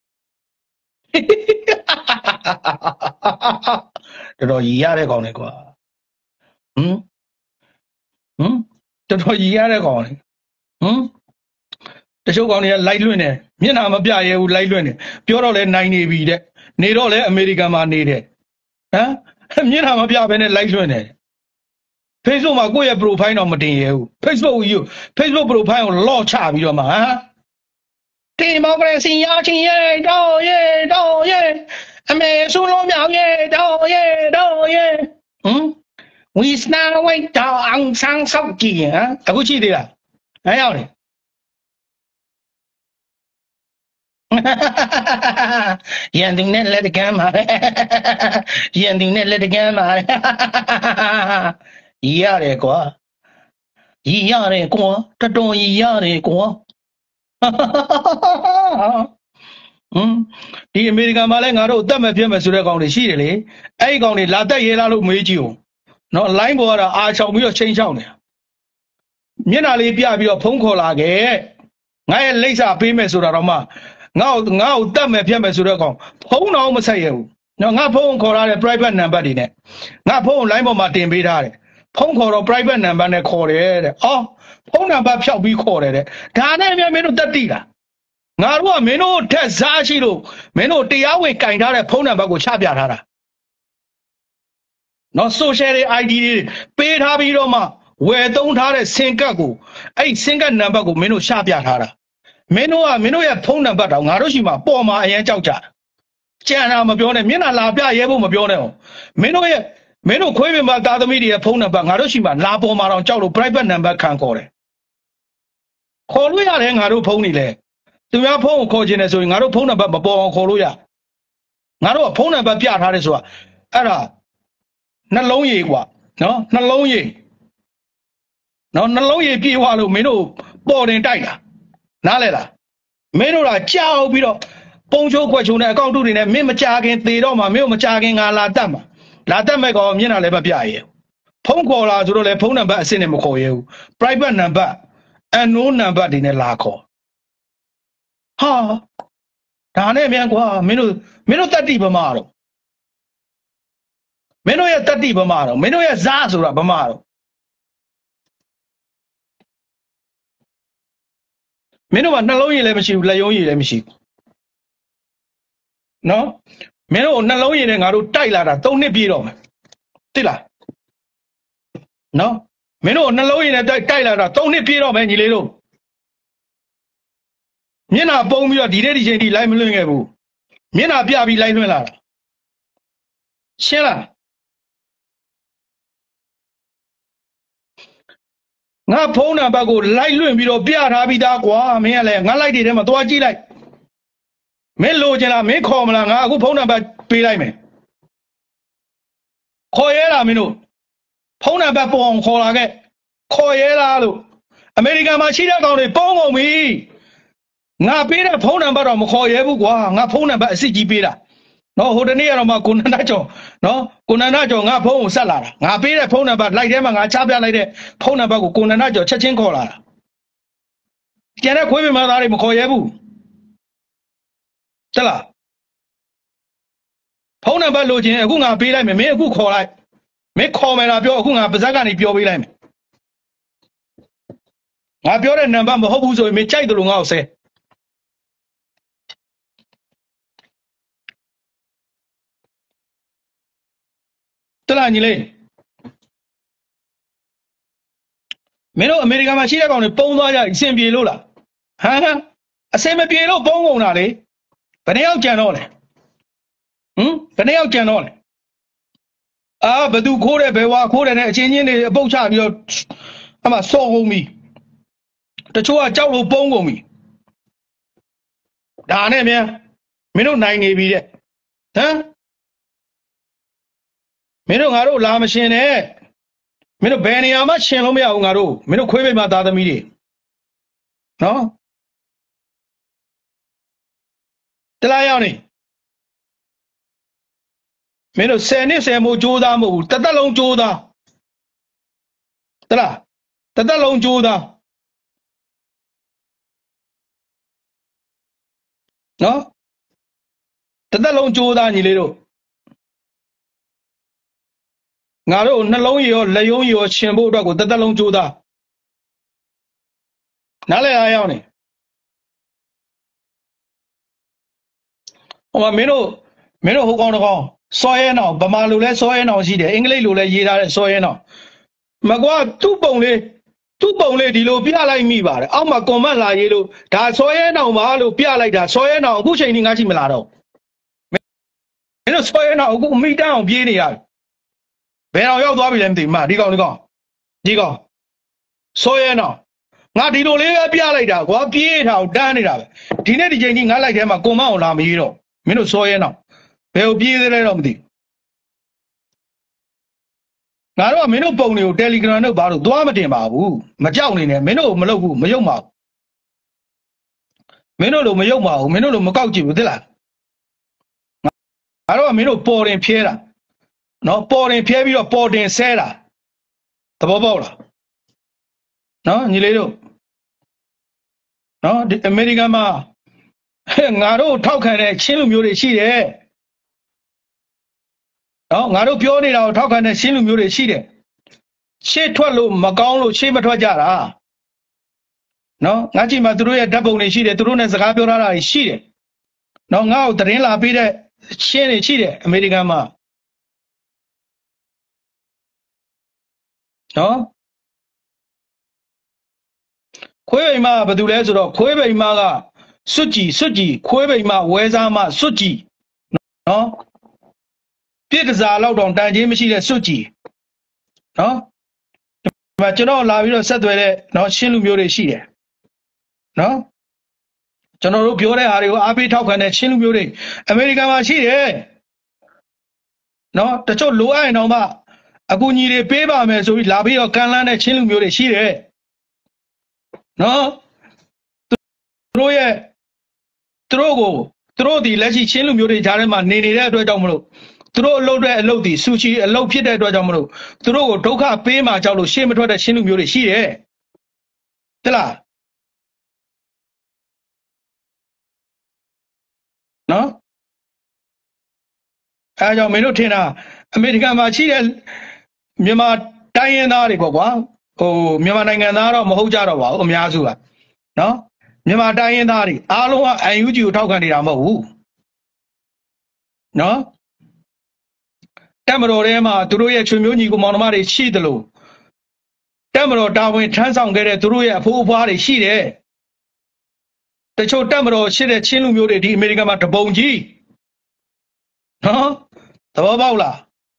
တော်တော်ရည်ရတဲ့ကောင်လေကွာဟမ်ဟမ်တော်တော်ရည်ရတဲ့ကောင်လေဟမ်တချို့ကောင်တွေကလိုက်လွင့်တယ်မျက်နှာမပြရဲဘူးလိုက်လွင့်တယ်ပြောတော့လဲနိုင်နေပြီတဲ့နေတော့လဲအမေရိကန်မှာနေတယ်ဟမ်မျက်နှာမပြဘဲနဲ့လိုက်လွင့်တယ် Facebook မှာကိုယ့်ရဲ့ profile တော့မတင်ရဘူး Facebook ကို Facebook profile ကို lock ချပြီးတော့မှဟမ်ဒီမိုကရေစီရချင်းရဲ့တော့ရဲ့တော့ရဲ့အမေစုလုံးမြောင်ရဲ့တော့ရဲ့တော့ရဲ့ဟမ် we stand wait တော့အောင်ဆန်းဆောက်ကြည့်ဟမ်အခုကြည့်သေးလားဟမ်ရောက်နေရန်တင်နဲ့လက်တကမ်းပါရန်တင်နဲ့လက်တကမ်းပါရရတယ်ကွာရရတယ်ကွာတတော်ရရတယ်ကွာဟမ်ဒီအမေရိကန်မှာလည်းငါတို့အသက်မပြတ်မယ်ဆိုတဲ့ကောင်တွေရှိတယ်လေအဲ့ဒီကောင်တွေလာတက်ရဲလားလို့မေးကြည့်ဦးနော် line ပေါ်ကတော့အာချောင်ပြီးတော့ချိန်ချောင်းနေမျက်နှာလေးပြပြီးတော့ဖုန်းခေါ်လာခဲ့ငါရဲ့လိပ်စာပေးမယ်ဆိုတာတော့မှငါ့ကိုငါ့ကိုတက်မယ်ပြတ်မယ်ဆိုတဲ့ကောင်ဖုန်းတော့မဆက်ရဘူးနော်ငါဖုန်းခေါ်လာတဲ့ private number တွေနဲ့ငါဖုန်း line ပေါ်မှာတင်ပေးထားတယ်ဖုန်းခေါ်တော့ private number နဲ့ခေါ်တယ်တဲ့အော်ဖုန်းနံပါတ်ဖြောက်ပြီးခေါ်တယ်တဲ့ဒါနဲ့မြန်မင်းတို့တက်တိလားငါတို့ကမင်းတို့ထက်စားရှိလို့မင်းတို့တရားဝင်ကင်ထားတဲ့ဖုန်းနံပါတ်ကိုချပြထားတာနော် social တွေ I D တွေပေးထားပြီးတော့မှဝယ်သုံးထားတဲ့စင်ကတ်ကိုအဲ့စင်ကတ်နံပါတ်ကိုမင်းတို့ချပြထားတာမင်းတို့ကမင်းတို့ရဲ့ဖုန်းနံပါတ်တော့ငါတို့ရှိမှပေါ်မှာအရင်ကြောက်ကြကြံတာမပြောနဲ့မျက်နှာလာပြရဲဖို့မပြောနဲ့မင်းတို့ရဲ့မင်းတို့ခွေးပင်မသားသမီးတွေရဲ့ဖုန်းနံပါတ်ငါတို့ရှိမှလာပေါ်မှာတော့ကြောက်လို့ private number ခံခေါ်တယ်ခေါ်လို့ရတယ်ငါတို့ဖုန်းနေလေသူများဖုန်းကိုခေါ်ခြင်းနဲ့ဆိုရင်ငါတို့ဖုန်းနံပါတ်မပေါ်အောင်ခေါ်လို့ရငါတို့ကဖုန်းနံပါတ်ပြထားတယ်ဆိုတာအဲ့ဒါနှလုံးရည်กว่าနော်နှလုံးရည်နော်နှလုံးရည်ပြေးသွားလို့မင်းတို့ပေါ်တင်တိုက်တာနားလဲလားမင်းတို့ကကြောက်ပြီးတော့ပုံချိုးခွက်ချိုးနဲ့အကောင့်တုတွေနဲ့မင်းမကြခင်သေတော့မှမင်းတို့မကြခင်ငါလာတတ်မှာလာတတ်မဲ့ကောင်မျက်နှာလည်းမပြရဲဖုန်းခေါ်လာဆိုတော့လေဖုန်းနံပါတ်အစစ်နဲ့မခေါ်ရဲဘူး private number unknown number တွေနဲ့လာခေါ်ဟာဒါနဲ့မြန်ကွာမင်းတို့မင်းတို့တတ္တိဗမာတော့မင်းတို့ရဲ့တတ္တိဗမာတော့မင်းတို့ရဲ့ဇာဆိုတာဗမာတော့မင်းတို့ကနှလုံးရည်လည်းမရှိဘူးလက်ယုံရည်လည်းမရှိဘူးနော်မင်းတို့နှလုံးရည်နဲ့ငါတို့တိုက်လာတာသုံးနှစ်ပြည့်တော့မယ်သိလားနော်မင်းတို့နှလုံးရည်နဲ့တိုက်တိုက်လာတာသုံးနှစ်ပြည့်တော့မယ်ညီလေးတို့မျက်နှာပုံပြီးတော့ဒီနေ့ဒီချိန်ထိလိုက်မလွှင့်ခဲ့ဘူးမျက်နှာပြပြီးလိုက်လွှင့်လာတာရှင်းလားငါဖုန်းနံပါတ်ကိုလိုက်လွှင့်ပြီးတော့ပြထားပြီးသားကွာမင်းကလည်းငါလိုက်တွေထဲမှာသွားကြည့်လိုက်မင်းလိုချင်လားမင်းခေါ်မလားငါအခုဖုန်းနံပါတ်ပေးလိုက်မယ်ခေါ်ရဲလားမင်းတို့ဖုန်းနံပါတ်ပေါ်အောင်ခေါ်လာခဲ့ခေါ်ရဲလားလို့အမေရိကန်မှာရှိတဲ့ကောင်တွေပုံးကုန်ပြီငါပေးတဲ့ဖုန်းနံပါတ်တော့မခေါ်ရဲဘူးကွာငါဖုန်းနံပါတ်အစစ်ကြီးပေးတာနော်ဟိုတနေ့ကတော့မှကိုနန္ဒကျော်နော်ကိုနန္ဒကျော်ငါဖုန်းကိုဆက်လာတာငါပေးတဲ့ဖုန်းနံပါတ်လိုက်ထဲမှာငါချပြလိုက်တဲ့ဖုန်းနံပါတ်ကိုကိုနန္ဒကျော်ချက်ချင်းခေါ်လာတာကျန်တဲ့ခွေးပင်မသားတွေမခေါ်ရဲဘူးတလားဖုန်းနံပါတ်လိုချင်အခုငါပေးလိုက်မယ်မင်းအခုခေါ်လိုက်မင်းခေါ်မယ်လားပြောအခုငါပါဇက်ကနေပြောပေးလိုက်မယ်ငါပြောတဲ့နံပါတ်မဟုတ်ဘူးဆိုရင်မင်းကြိုက်တယ်လို့ငါ့ကိုဆဲတလားညီလေးမင်းတို့အမေရိကန်မှာရှိတဲ့ကောင်တွေပုံသွားကြအဆင်ပြေလို့လားဟမ်ဟမ်အဆင်မပြေလို့ပုံကုန်တာလေဘယ်နှယောက်ကြံတော့လဲဟမ်ဘယ်နှယောက်ကြံတော့လဲအာဘသူခိုးတယ်ဘယ်ဝါခိုးတယ်နဲ့အချင်းချင်းတွေအပုတ်ချပြီးတော့အမှစော်ကုန်ပြီတချို့ကကြောက်လို့ပုံကုန်ပြီဒါနဲ့မြန်မင်းတို့နိုင်နေပြီတဲ့ဟမ်မင်းတို့ငါတို့လာမရှင်နဲ့မင်းတို့ဘယ်နေရာမှရှင်လို့မရဘူးငါတို့မင်းတို့ခွေးပိတ်မှသားသမီးတွေနော်တလားရောက်နေမင်းတို့ဆယ်နှစ်ဆယ်မို့ကြိုးသားမဟုတ်ဘူးတစ်သက်လုံးကြိုးသားတလားတတသက်လုံးကြိုးသားနော်တသက်လုံးကြိုးသားညီလေးတို့ငါတို့နှလုံးရောလက်ယုံရောရှင်ဖို့အတွက်ကိုတသက်လုံးကြိုးသားနားလည်အားရောက်နေဟိုမှာမင်းတို့မင်းတို့ဟိုကောင်တကောင်စောရဲနောင်ဗမာလိုလဲစောရဲနောင်ရှိတယ်အင်္ဂလိပ်လိုလဲရေးထားတဲ့စောရဲနောင်မကွာသူ့ပုံလေးသူ့ပုံလေးဒီလိုပြလိုက်မိပါတယ်အောက်မှာကွန်မန့်လာရေးလို့ဒါစောရဲနောင်ပါလို့ပြလိုက်တာစောရဲနောင်အခုချိန်ကြီးငါရှိမလားတော့မင်းတို့စောရဲနောင်အခုမိတန်းအောင်ပြေးနေရဘယ်အောင်ရောက်သွားပြီလဲမသိဘူးမဒီကောင်ဒီကောင်ဒီကောင်စောရဲနောင်ငါဒီလိုလေးပဲပြလိုက်တာကွာပြေးထားတန်းနေတာပဲဒီနေ့ဒီချိန်ကြီးငါလိုက်ထဲမှာကွန်မန့်အောင်လာမရေးတော့မင်းတို့စောရဲနောင်ဘယ်ကိုပြေးသေးလဲတော့မသိငါတို့ကမင်းတို့ပုံတွေကို Telegram တို့ဘာလို့သွားမတင်ပါဘူးမကြောက်နေနဲ့မင်းတို့မလုပ်ဘူးမယုံပါဘူးမင်းတို့လိုမယုံပါဘူးမင်းတို့လိုမကောက်ကြည့်ဘူးသိလားငါတို့ကမင်းတို့ပေါ်တင်ဖြဲတာနော်ပေါ်တင်ဖြဲပြီးတော့ပေါ်တင်ဆဲတာသဘောပေါက်လားနော်ညီလေးတို့နော်ဒီအမေရိကန်မှာငါတို့ထောက်ခံတဲ့ချင်းလူမျိုးတွေရှိတယ်နော်ငါတို့ပြောနေတာကိုထောက်ခံတဲ့ချင်းလူမျိုးတွေရှိတယ်ရှေ့ထွက်လို့မကောင်းလို့ရှေ့မထွက်ကြတာနော်ငါကြည့်မှာသူတို့ရဲ့ဓာတ်ပုံတွေရှိတယ်သူတို့နဲ့စကားပြောထားတာရှိတယ်နော်ငါ့ကိုသတင်းလာပေးတဲ့ချင်းတွေရှိတယ်အမေရိကန်မှာနော်ခွေးပိန်မကဘာတူလဲဆိုတော့ခွေးပိန်မကစွတ်ကြည်စွတ်ကြည်ခွေးပိန်မဝဲစားမစွတ်ကြည်နော်ပြစ်ဒဇာလောက်တောင်တန်ချင်းမရှိတဲ့စွတ်ကြည်နော်ဒီမှာကျွန်တော်လာပြီးတော့ဆက်သွယ်တဲ့နော်ရှင်းလူမျိုးတွေရှိတယ်နော်ကျွန်တော်တို့ပြောတဲ့ဟာတွေကိုအားပေးထောက်ခံတဲ့ရှင်းလူမျိုးတွေအမေရိကန်မှာရှိတယ်နော်တချို့လိုအပ်ရင်တော့မှအကူအညီတွေပေးပါမယ်ဆိုပြီးလာပြီးတော့ကန်လန်းတဲ့ရှင်းလူမျိုးတွေရှိတယ်နော်သူတို့ရဲ့သူတို့ကိုသူတို့ဒီလက်ရှိချင်းလူမျိုးတွေကြားထဲမှာနေနေတဲ့အတွက်ကြောင့်မလို့သူတို့အလုပ်တဲ့အလုပ်ဒီဆူချီအလုပ်ဖြစ်တဲ့အတွက်ကြောင့်မလို့သူတို့ကိုဒုက္ခပေးမှကြောက်လို့ရှေ့မထွက်တဲ့ချင်းလူမျိုးတွေရှိတယ်ဟုတ်လားနော်အဲကြောင့်မင်းတို့ထင်တာအမေရိကန်မှာရှိတဲ့မြန်မာတိုင်းရင်းသားတွေပေါ့ကွာဟိုမြန်မာနိုင်ငံသားတော့မဟုတ်ကြတော့ပါဘူးအများစုကနော်မြန်မာတိုင်းရင်းသားတွေအားလုံးကအန်ယူဂျီကိုထောက်ခံနေတာမဟုတ်ဘူးနော်တက်မတော်ထဲမှာသူတို့ရဲ့ချွေမျိုးညီကိုမောင်နှမတွေရှိတယ်လို့တက်မတော်တာဝန်ထမ်းဆောင်ခဲ့တဲ့သူတို့ရဲ့အဖိုးအဖွားတွေရှိတယ်တချို့တက်မတော်ရှိတဲ့ချင်းလူမျိုးတွေဒီအမေရိကန်မှာတပုံကြီးနော်သဘောပေါက်လား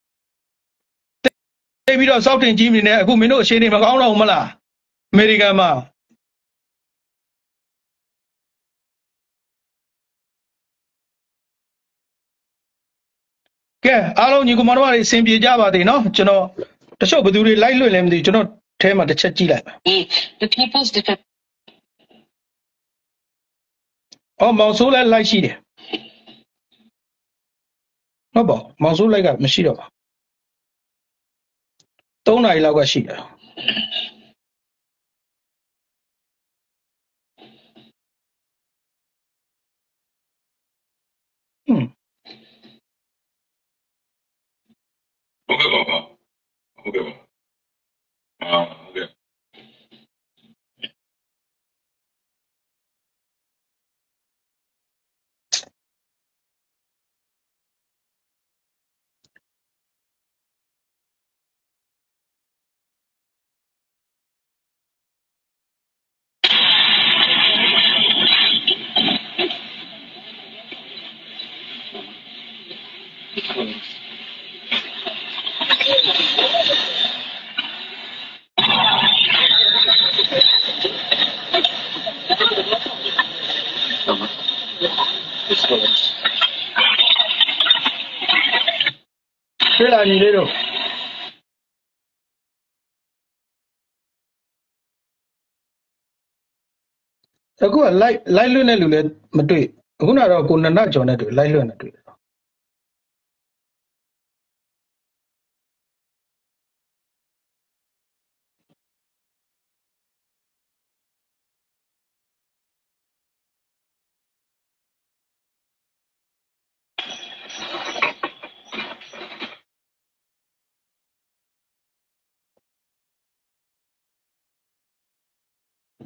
တိတ်ပြီးတော့စောက်တင်ကြီးနေအခုမင်းတို့အချိန်တွေမကောင်းတော့ဘူးမလားအမေရိကန်မှာကဲအားလုံးညီကောင်မတို့တွေအဆင်ပြေကြပါသေးနော်ကျွန်တော်တချို့ဘယ်သူတွေလိုက်လွှင့်လဲမသိဘူးကျွန်တော်ထဲမှာတစ်ချက်ကြည့်လိုက် The people's defense အော်မောင်ဆိုးလည်းလိုက်ရှိတယ်ဟုတ်ပါမောင်ဆိုးလိုက်ကမရှိတော့ပါသုံးနာရီလောက်ကရှိတယ်ဟွန်းဟုတ်ကဲ့ပါပါဟုတ်ကဲ့ပါအာဟုတ်ကဲ့တွေ့လာညီလေးတို့အခုက live live လွှင့်တဲ့လူလည်းမတွေ့အခုကတော့ကိုနန္ဒကျော်နဲ့တွေ့ live လွှင့်နေတွေ့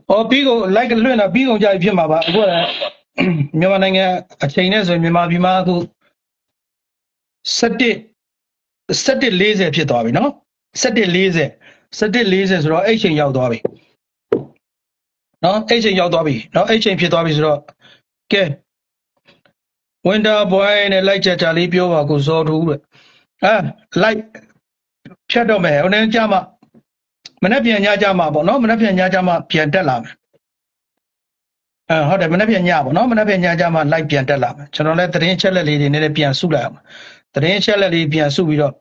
အော်ပြီးကုန်လိုက်လွှင့်တာပြီးကုန်ကြပြီဖြစ်မှာပါအခုကမြန်မာနိုင်ငံအချိန်နဲ့ဆိုရင်မြန်မာပြည်မှာအခု17 1740ဖြစ်သွားပြီနော်1740 1740ဆိုတော့အဲ့ချိန်ရောက်သွားပြီနော်အဲ့ချိန်ရောက်သွားပြီနော်အဲ့ချိန်ဖြစ်သွားပြီဆိုတော့ကဲ Winter boy နဲ့လိုက်ကြကြလေးပြောပါကိုစောထူးတဲ့အာလိုက်ဖြတ်တော့မယ်ဟိုနေ့ကြမှာမနေ့ပြန်ညကြမှာပေါ့နော်မနေ့ပြန်ညကြမှာပြန်တက်လာမယ်အဲဟုတ်တယ်မနေ့ပြန်ညပေါ့နော်မနေ့ပြန်ညကြမှာလိုက်ပြန်တက်လာမယ်ကျွန်တော်လည်းသတင်းချက်လက်လေးတွေနည်းနည်းပြန်စုလိုက်အောင်သတင်းချက်လက်လေးပြန်စုပြီးတော့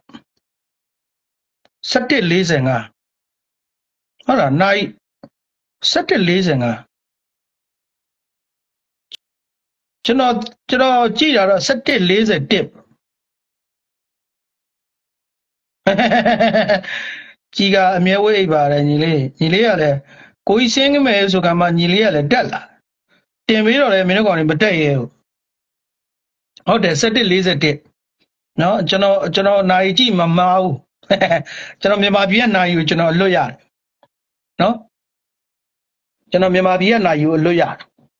1745ဟုတ်လားနိုင်1745ကျွန်တော်ကျွန်တော်ကြည့်တာတော့1741ကြီးကအမြဲဝိတ်ပါတယ်ညီလေးညီလေးကလည်းကိုကြီးစင်းကမယ်ဆိုကမှညီလေးကလည်းတက်လာတင်ပြီးတော့လည်းမင်းတို့ကောင်တွေမတက်ရဲဘူးဟုတ်တယ်1741နော်ကျွန်တော်ကျွန်တော်နိုင်ကြည့်မမားဘူးကျွန်တော်မြန်မာပြည်ကနိုင်ယူကျွန်တော်အလွတ်ရတယ်နော်ကျွန်တော်မြန်မာပြည်ကနိုင်ယူအလွတ်ရတယ်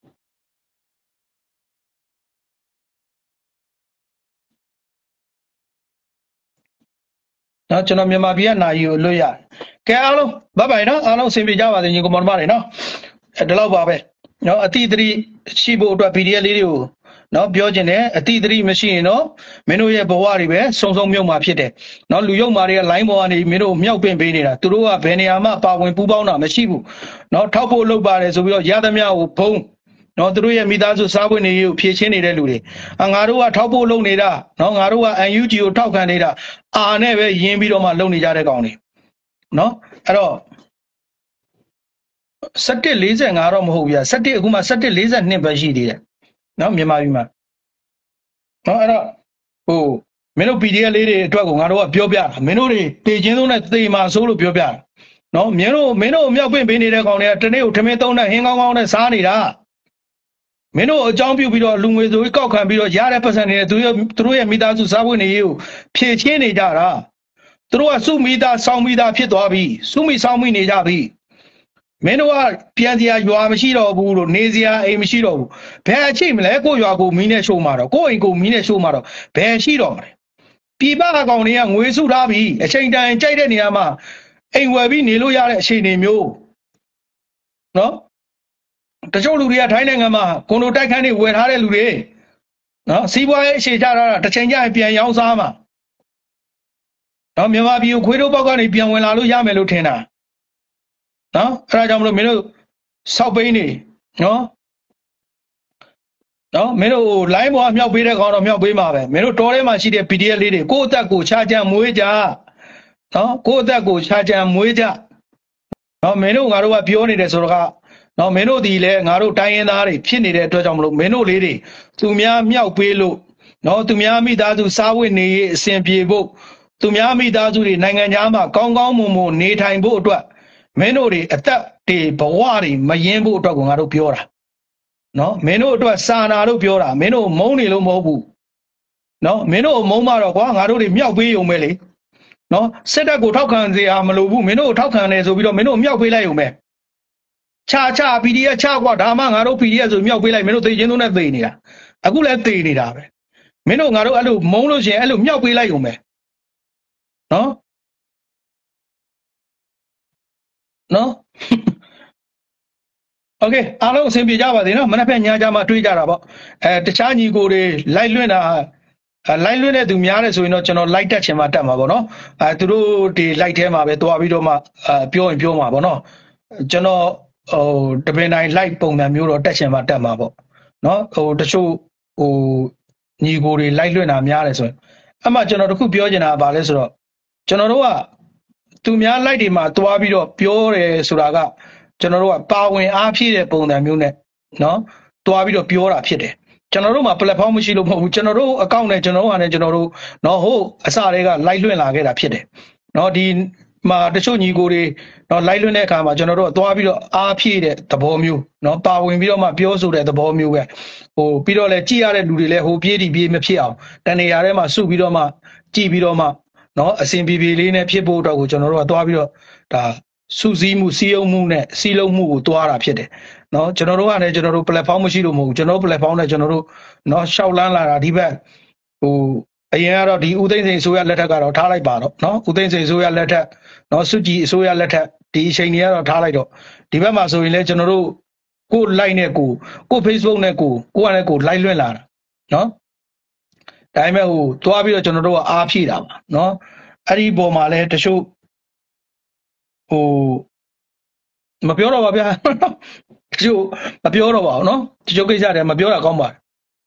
နော်ကျွန်တော်မြန်မာပြည်ကနိုင်ယူအလွတ်ရတယ်ကဲအားလုံးဘိုင်ဘိုင်နော်အားလုံးအဆင်ပြေကြပါစေညီကောင်မတို့တွေနော်အဲဒီလောက်ပါပဲနော်အတိအသတိရှိဖို့အတွက် ပီ ဒီ အက်ဖ် လေးတွေကိုနော်ပြောခြင်းနဲ့အတိအသတိမရှိရင်တော့မင်းတို့ရဲ့ဘဝတွေပဲစုံစုံမြုပ်မှာဖြစ်တယ်နော်လူယုံမာတွေက line ပေါ်ကနေမင်းတို့မြောက်ပင့်ပေးနေတာသူတို့ကဘယ်နေရာမှပါဝင်ပူးပေါင်းတာမရှိဘူးနော်ထောက်ဖို့လုပ်ပါတယ်ဆိုပြီးတော့ရသမျှကိုဘုံနော်သူတို့ရဲ့မိသားစုစားပွင့်နေကိုဖြည့်ချင်းနေတဲ့လူတွေအငါတို့ကထောက်ဖို့လုပ်နေတာနော်ငါတို့က အန် ယူ ဂျီ ကိုထောက်ခံနေတာအာနဲ့ပဲယင်းပြီးတော့မှလုပ်နေကြတဲ့ကောင်တွေနော်အဲ့တော့1745တော့မဟုတ်ဘူးဗျာ17အခုမှ1742ပဲရှိသေးတယ်နော်မြန်မာပြည်မှာနော်အဲ့တော့ဟိုမင်းတို့ ပီ ဒီ အက်ဖ် လေးတွေအတွက်ကိုငါတို့ကပြောပြတာမင်းတို့တွေတေချင်းသုံးနဲ့သေမာဆိုးလို့ပြောပြတာနော်မင်းတို့မင်းတို့မြောက်ပင့်ပေးနေတဲ့ကောင်တွေကတနေ့ကိုထမင်းသုံးနဲ့ဟင်းကောင်းကောင်းနဲ့စားနေတာမင်းတို့အကြောင်းပြုပြီးတော့လူငွေဆိုပြီးကောက်ခံပြီးတော့ရတဲ့ပတ်စံတွေသူတို့သူတို့ရဲ့မိသားစုစားဝတ်နေရေးကိုဖြည့်ချင်းနေကြတာသူတို့ကစုမိသားစောင်းမိသားဖြစ်သွားပြီစုမိစောင်းမိနေကြပြီမင်းတို့ကပြန်စရာရွာမရှိတော့ဘူးလို့နေစရာအိမ်မရှိတော့ဘူးဘယ်အချိန်မလဲကိုရွာကိုမီးနဲ့ရှို့မှာတော့ကိုအိမ်ကိုမီးနဲ့ရှို့မှာတော့ဘယ်ရှိတော့မလဲပြည်ပအကောင်တွေကငွေစုထားပြီးအချိန်တန်ကြိုက်တဲ့နေရာမှာအိမ်ဝယ်ပြီးနေလို့ရတဲ့အခြေအနေမျိုးနော်တချို့လူတွေကထိုင်းနိုင်ငံမှာကွန်ဒိုတိုက်ခန်းတွေဝယ်ထားတဲ့လူတွေနော်စီးပွားရေးအခြေချထားတာတစ်ချိန်ကျရင်ပြန်ရောင်းစားမှာနော်မြန်မာပြည်ကိုခွေးတို့ပေါက်ကနေပြန်ဝင်လာလို့ရမယ်လို့ထင်တာနော်အဲ့ဒါကြောင့်မလို့မင်းတို့စောက်ပိန်းနေနော်နော်မင်းတို့ line ပေါ်မြောက်ပေးတဲ့ကောင်တော့မြောက်ပေးမှာပဲမင်းတို့တောထဲမှာရှိတဲ့ ပီ ဒီ အက်ဖ် လေးတွေကိုယ့်အသက်ကိုခြားကြံမွေးကြနော်ကိုယ့်အသက်ကိုခြားကြံမွေးကြနော်မင်းတို့ငါတို့ကပြောနေတယ်ဆိုတော့ကနော်မင်းတို့ဒီလဲငါတို့တိုင်းရင်းသားတွေဖြစ်နေတဲ့အတွက်ကြောင့်မလို့မင်းတို့လေးတွေသူများမြောက်ပေးလို့နော်သူများမိသားစုစားဝတ်နေရေးအဆင်ပြေဖို့သူများမိသားစုတွေနိုင်ငံခြားမှာကောင်းကောင်းမွန်မွန်နေထိုင်ဖို့အတွက်မင်းတို့တွေအသက်တွေဘဝတွေမယင်းဖို့အတွက်ကိုငါတို့ပြောတာနော်မင်းတို့အတွက်စာနာလို့ပြောတာမင်းတို့မုန်းနေလို့မဟုတ်ဘူးနော်မင်းတို့မုန်းမှတော့ကွာငါတို့တွေမြောက်ပေးရုံပဲလေနော်စစ်တပ်ကိုထောက်ခံစေအားမလိုဘူးမင်းတို့ကိုထောက်ခံတယ်ဆိုပြီးတော့မင်းတို့မြောက်ပေးလိုက်ရုံပဲချာချာ ပီ ဒီ အက်ဖ် ချကွာဒါမှငါတို့ ပီ ဒီ အက်ဖ် ဆိုမြောက်ပေးလိုက်မင်းတို့သိချင်းသုံးနဲ့သိနေတာအခုလည်းသိနေတာပဲမင်းတို့ငါတို့အဲ့လိုမုန်းလို့ရှိရင်အဲ့လိုမြောက်ပေးလိုက်ရုံပဲနော်နော်โอเคအားလုံးအဆင်ပြေကြပါသေးနော်မနေ့ကညကြမှာတွေးကြတာပေါ့အဲတခြားညီကိုတွေလိုက်လွှင့်တာလိုက်လွှင့်တဲ့သူများတယ်ဆိုရင်တော့ကျွန်တော်လိုက်တက်ချင်မှတက်မှာပေါ့နော်အဲသူတို့ဒီလိုက်ထဲမှာပဲတွားပြီးတော့မှအဲပြောရင်ပြောမှာပေါ့နော်ကျွန်တော်ဟိုတပင်တိုင်းလိုက်ပုံစံမျိုးတော့တက်ချင်မှတက်မှာပေါ့နော်ဟိုတချို့ဟိုညီကိုတွေလိုက်လွှင့်တာများတယ်ဆိုရင်အမှကျွန်တော်တခုပြောချင်တာကဘာလဲဆိုတော့ကျွန်တော်တို့ကသူများလိုက်တွေမှာတွားပြီးတော့ပြောတယ်ဆိုတာကကျွန်တော်တို့ကပါဝင်အားဖြည့်တဲ့ပုံစံမျိုးနဲ့နော်တွားပြီးတော့ပြောတာဖြစ်တယ်ကျွန်တော်တို့မှာ platform မရှိလို့မဟုတ်ဘူးကျွန်တော်တို့အကောင့်နဲ့ကျွန်တော်တို့ဟာနဲ့ကျွန်တော်တို့နော်ဟုတ်အစတွေကလိုက်လွှင့်လာခဲ့တာဖြစ်တယ်နော်ဒီမှာတချို့ညီကိုတွေနော်လိုက်လွှင့်တဲ့အခါမှာကျွန်တော်တို့ကတွားပြီးတော့အားဖြည့်တဲ့သဘောမျိုးနော်ပါဝင်ပြီးတော့မှပြောဆိုတဲ့သဘောမျိုးပဲဟိုပြီးတော့လဲကြည်ရတဲ့လူတွေလဲဟိုပြေးတီပြေးမဖြစ်အောင်တနေရာထဲမှာစုပြီးတော့မှကြည်ပြီးတော့မှနော်အစဉ်ပြေပြေလေးနဲ့ဖြစ်ဖို့အတွက်ကိုကျွန်တော်တို့ကတွားပြီးတော့ဒါစုစည်းမှုစီယုံမှုနဲ့စီလုံးမှုကိုတွားတာဖြစ်တယ်နော်ကျွန်တော်တို့ကလည်းကျွန်တော်တို့ platform မရှိလို့မဟုတ်ဘူးကျွန်တော်တို့ platform နဲ့ကျွန်တော်တို့နော်ရှောက်လန်းလာတာဒီဘက်ဟိုအရင်ကတော့ဒီဦးသိန်းစိန်အစိုးရလက်ထက်ကတော့ထားလိုက်ပါတော့နော်ဦးသိန်းစိန်အစိုးရလက်ထက်နော်စုကြည်အစိုးရလက်ထက်ဒီအချိန်တွေကတော့ထားလိုက်တော့ဒီဘက်မှာဆိုရင်လည်းကျွန်တော်တို့ကို like နဲ့ကိုကို Facebook နဲ့ကိုကိုကလည်းကို like လွှင့်လာတာနော်ဒါပေမဲ့ဟိုတွားပြီးတော့ကျွန်တော်တို့ကအားဖြည့်တာပါနော်အဲ့ဒီပုံမှာလည်းတချို့ဟိုမပြောတော့ပါဗျာတချို့မပြောတော့ပါဘူးနော်တချို့ကိစ္စတွေမပြောတာကောင်းပါတယ်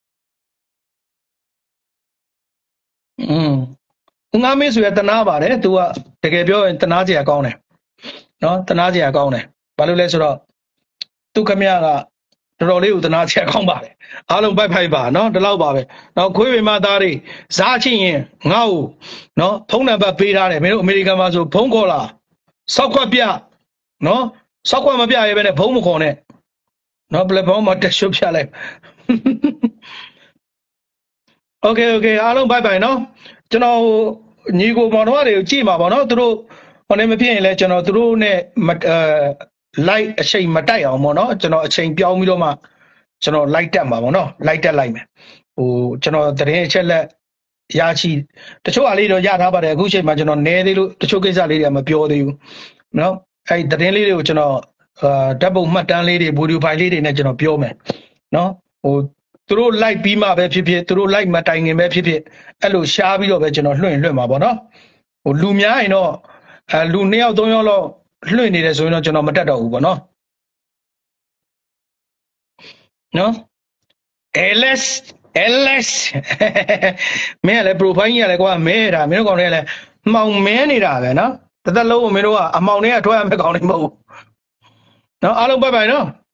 อืมငါမေးဆိုရတနာပါတယ် तू ကတကယ်ပြောရင်တနာစရာကောင်းတယ်နော်တနာစရာကောင်းတယ်ဘာလို့လဲဆိုတော့သူခမရကတော်တော်လေးကိုတနာစရာကောင်းပါတယ်အားလုံးပိုက်ဖိုက်ပါနော်ဒီလောက်ပါပဲနော်ခွေးဝေမသားတွေဇာချင်းရင်ငါ့ကိုနော်ဖုန်းနံပါတ်ပေးထားတယ်မင်းတို့အမေရိကန်မှာဆိုဖုန်းခေါ်လာစောက်ခွက်ပြနော်စောက်ခွက်မပြရဲပဲနဲ့ဖုန်းမခေါ်နဲ့နော် platform မှာတက်ရှုပ်ပြလိုက်โอเคโอเคအားလုံးပိုက်ပိုင်နော်ကျွန်တော်ညီကိုမောင်တော်တွေကိုကြည့်မှာပေါ့နော်သူတို့ဟိုနေမဖြစ်ရင်လဲကျွန်တော်သူတို့နဲ့အဲ light အချိန်မတိုက်အောင်ပေါ့နော်ကျွန်တော်အချိန်ပြောင်းပြီးတော့မှကျွန်တော် light တက်မှာပေါ့နော် light တက်လိုက်မယ်ဟိုကျွန်တော်သတင်းအချက်လက်ရရှိတချို့အလေးတော့ရထားပါတယ်အခုချိန်မှာကျွန်တော်နဲသေးလို့တချို့ကိစ္စလေးတွေမပြောသေးဘူးနော်အဲ့သတင်းလေးတွေကိုကျွန်တော်အာဓာတ်ပုံမှတ်တမ်းလေးတွေဗီဒီယိုဖိုင်လေးတွေနဲ့ကျွန်တော်ပြောမယ်နော်ဟိုသူတို့ like ပြီးမှပဲဖြစ်ဖြစ်သူတို့ like မတိုင်ခင်ပဲဖြစ်ဖြစ်အဲ့လိုရှားပြီးတော့ပဲကျွန်တော်လွှင့်လွှင့်မှာပေါ့နော်ဟိုလူများရင်တော့အဲလူနှစ်ယောက်သုံးယောက်လောက်လွှင့်နေတယ်ဆိုရင်တော့ကျွန်တော်မတက်တော့ဘူးပေါ့နော်နော် ls ls မင်းကလည်း profile ကြီးကလည်းကွာမဲတာမင်းတို့ကောင်တွေကလည်းမှောင်မဲနေတာပဲနော်တစ်သက်လုံးကိုမင်းတို့ကအမှောင်တွေကထွက်ရမယ့်ကောင်တွေမဟုတ်ဘူးနော်အားလုံး拜拜နော်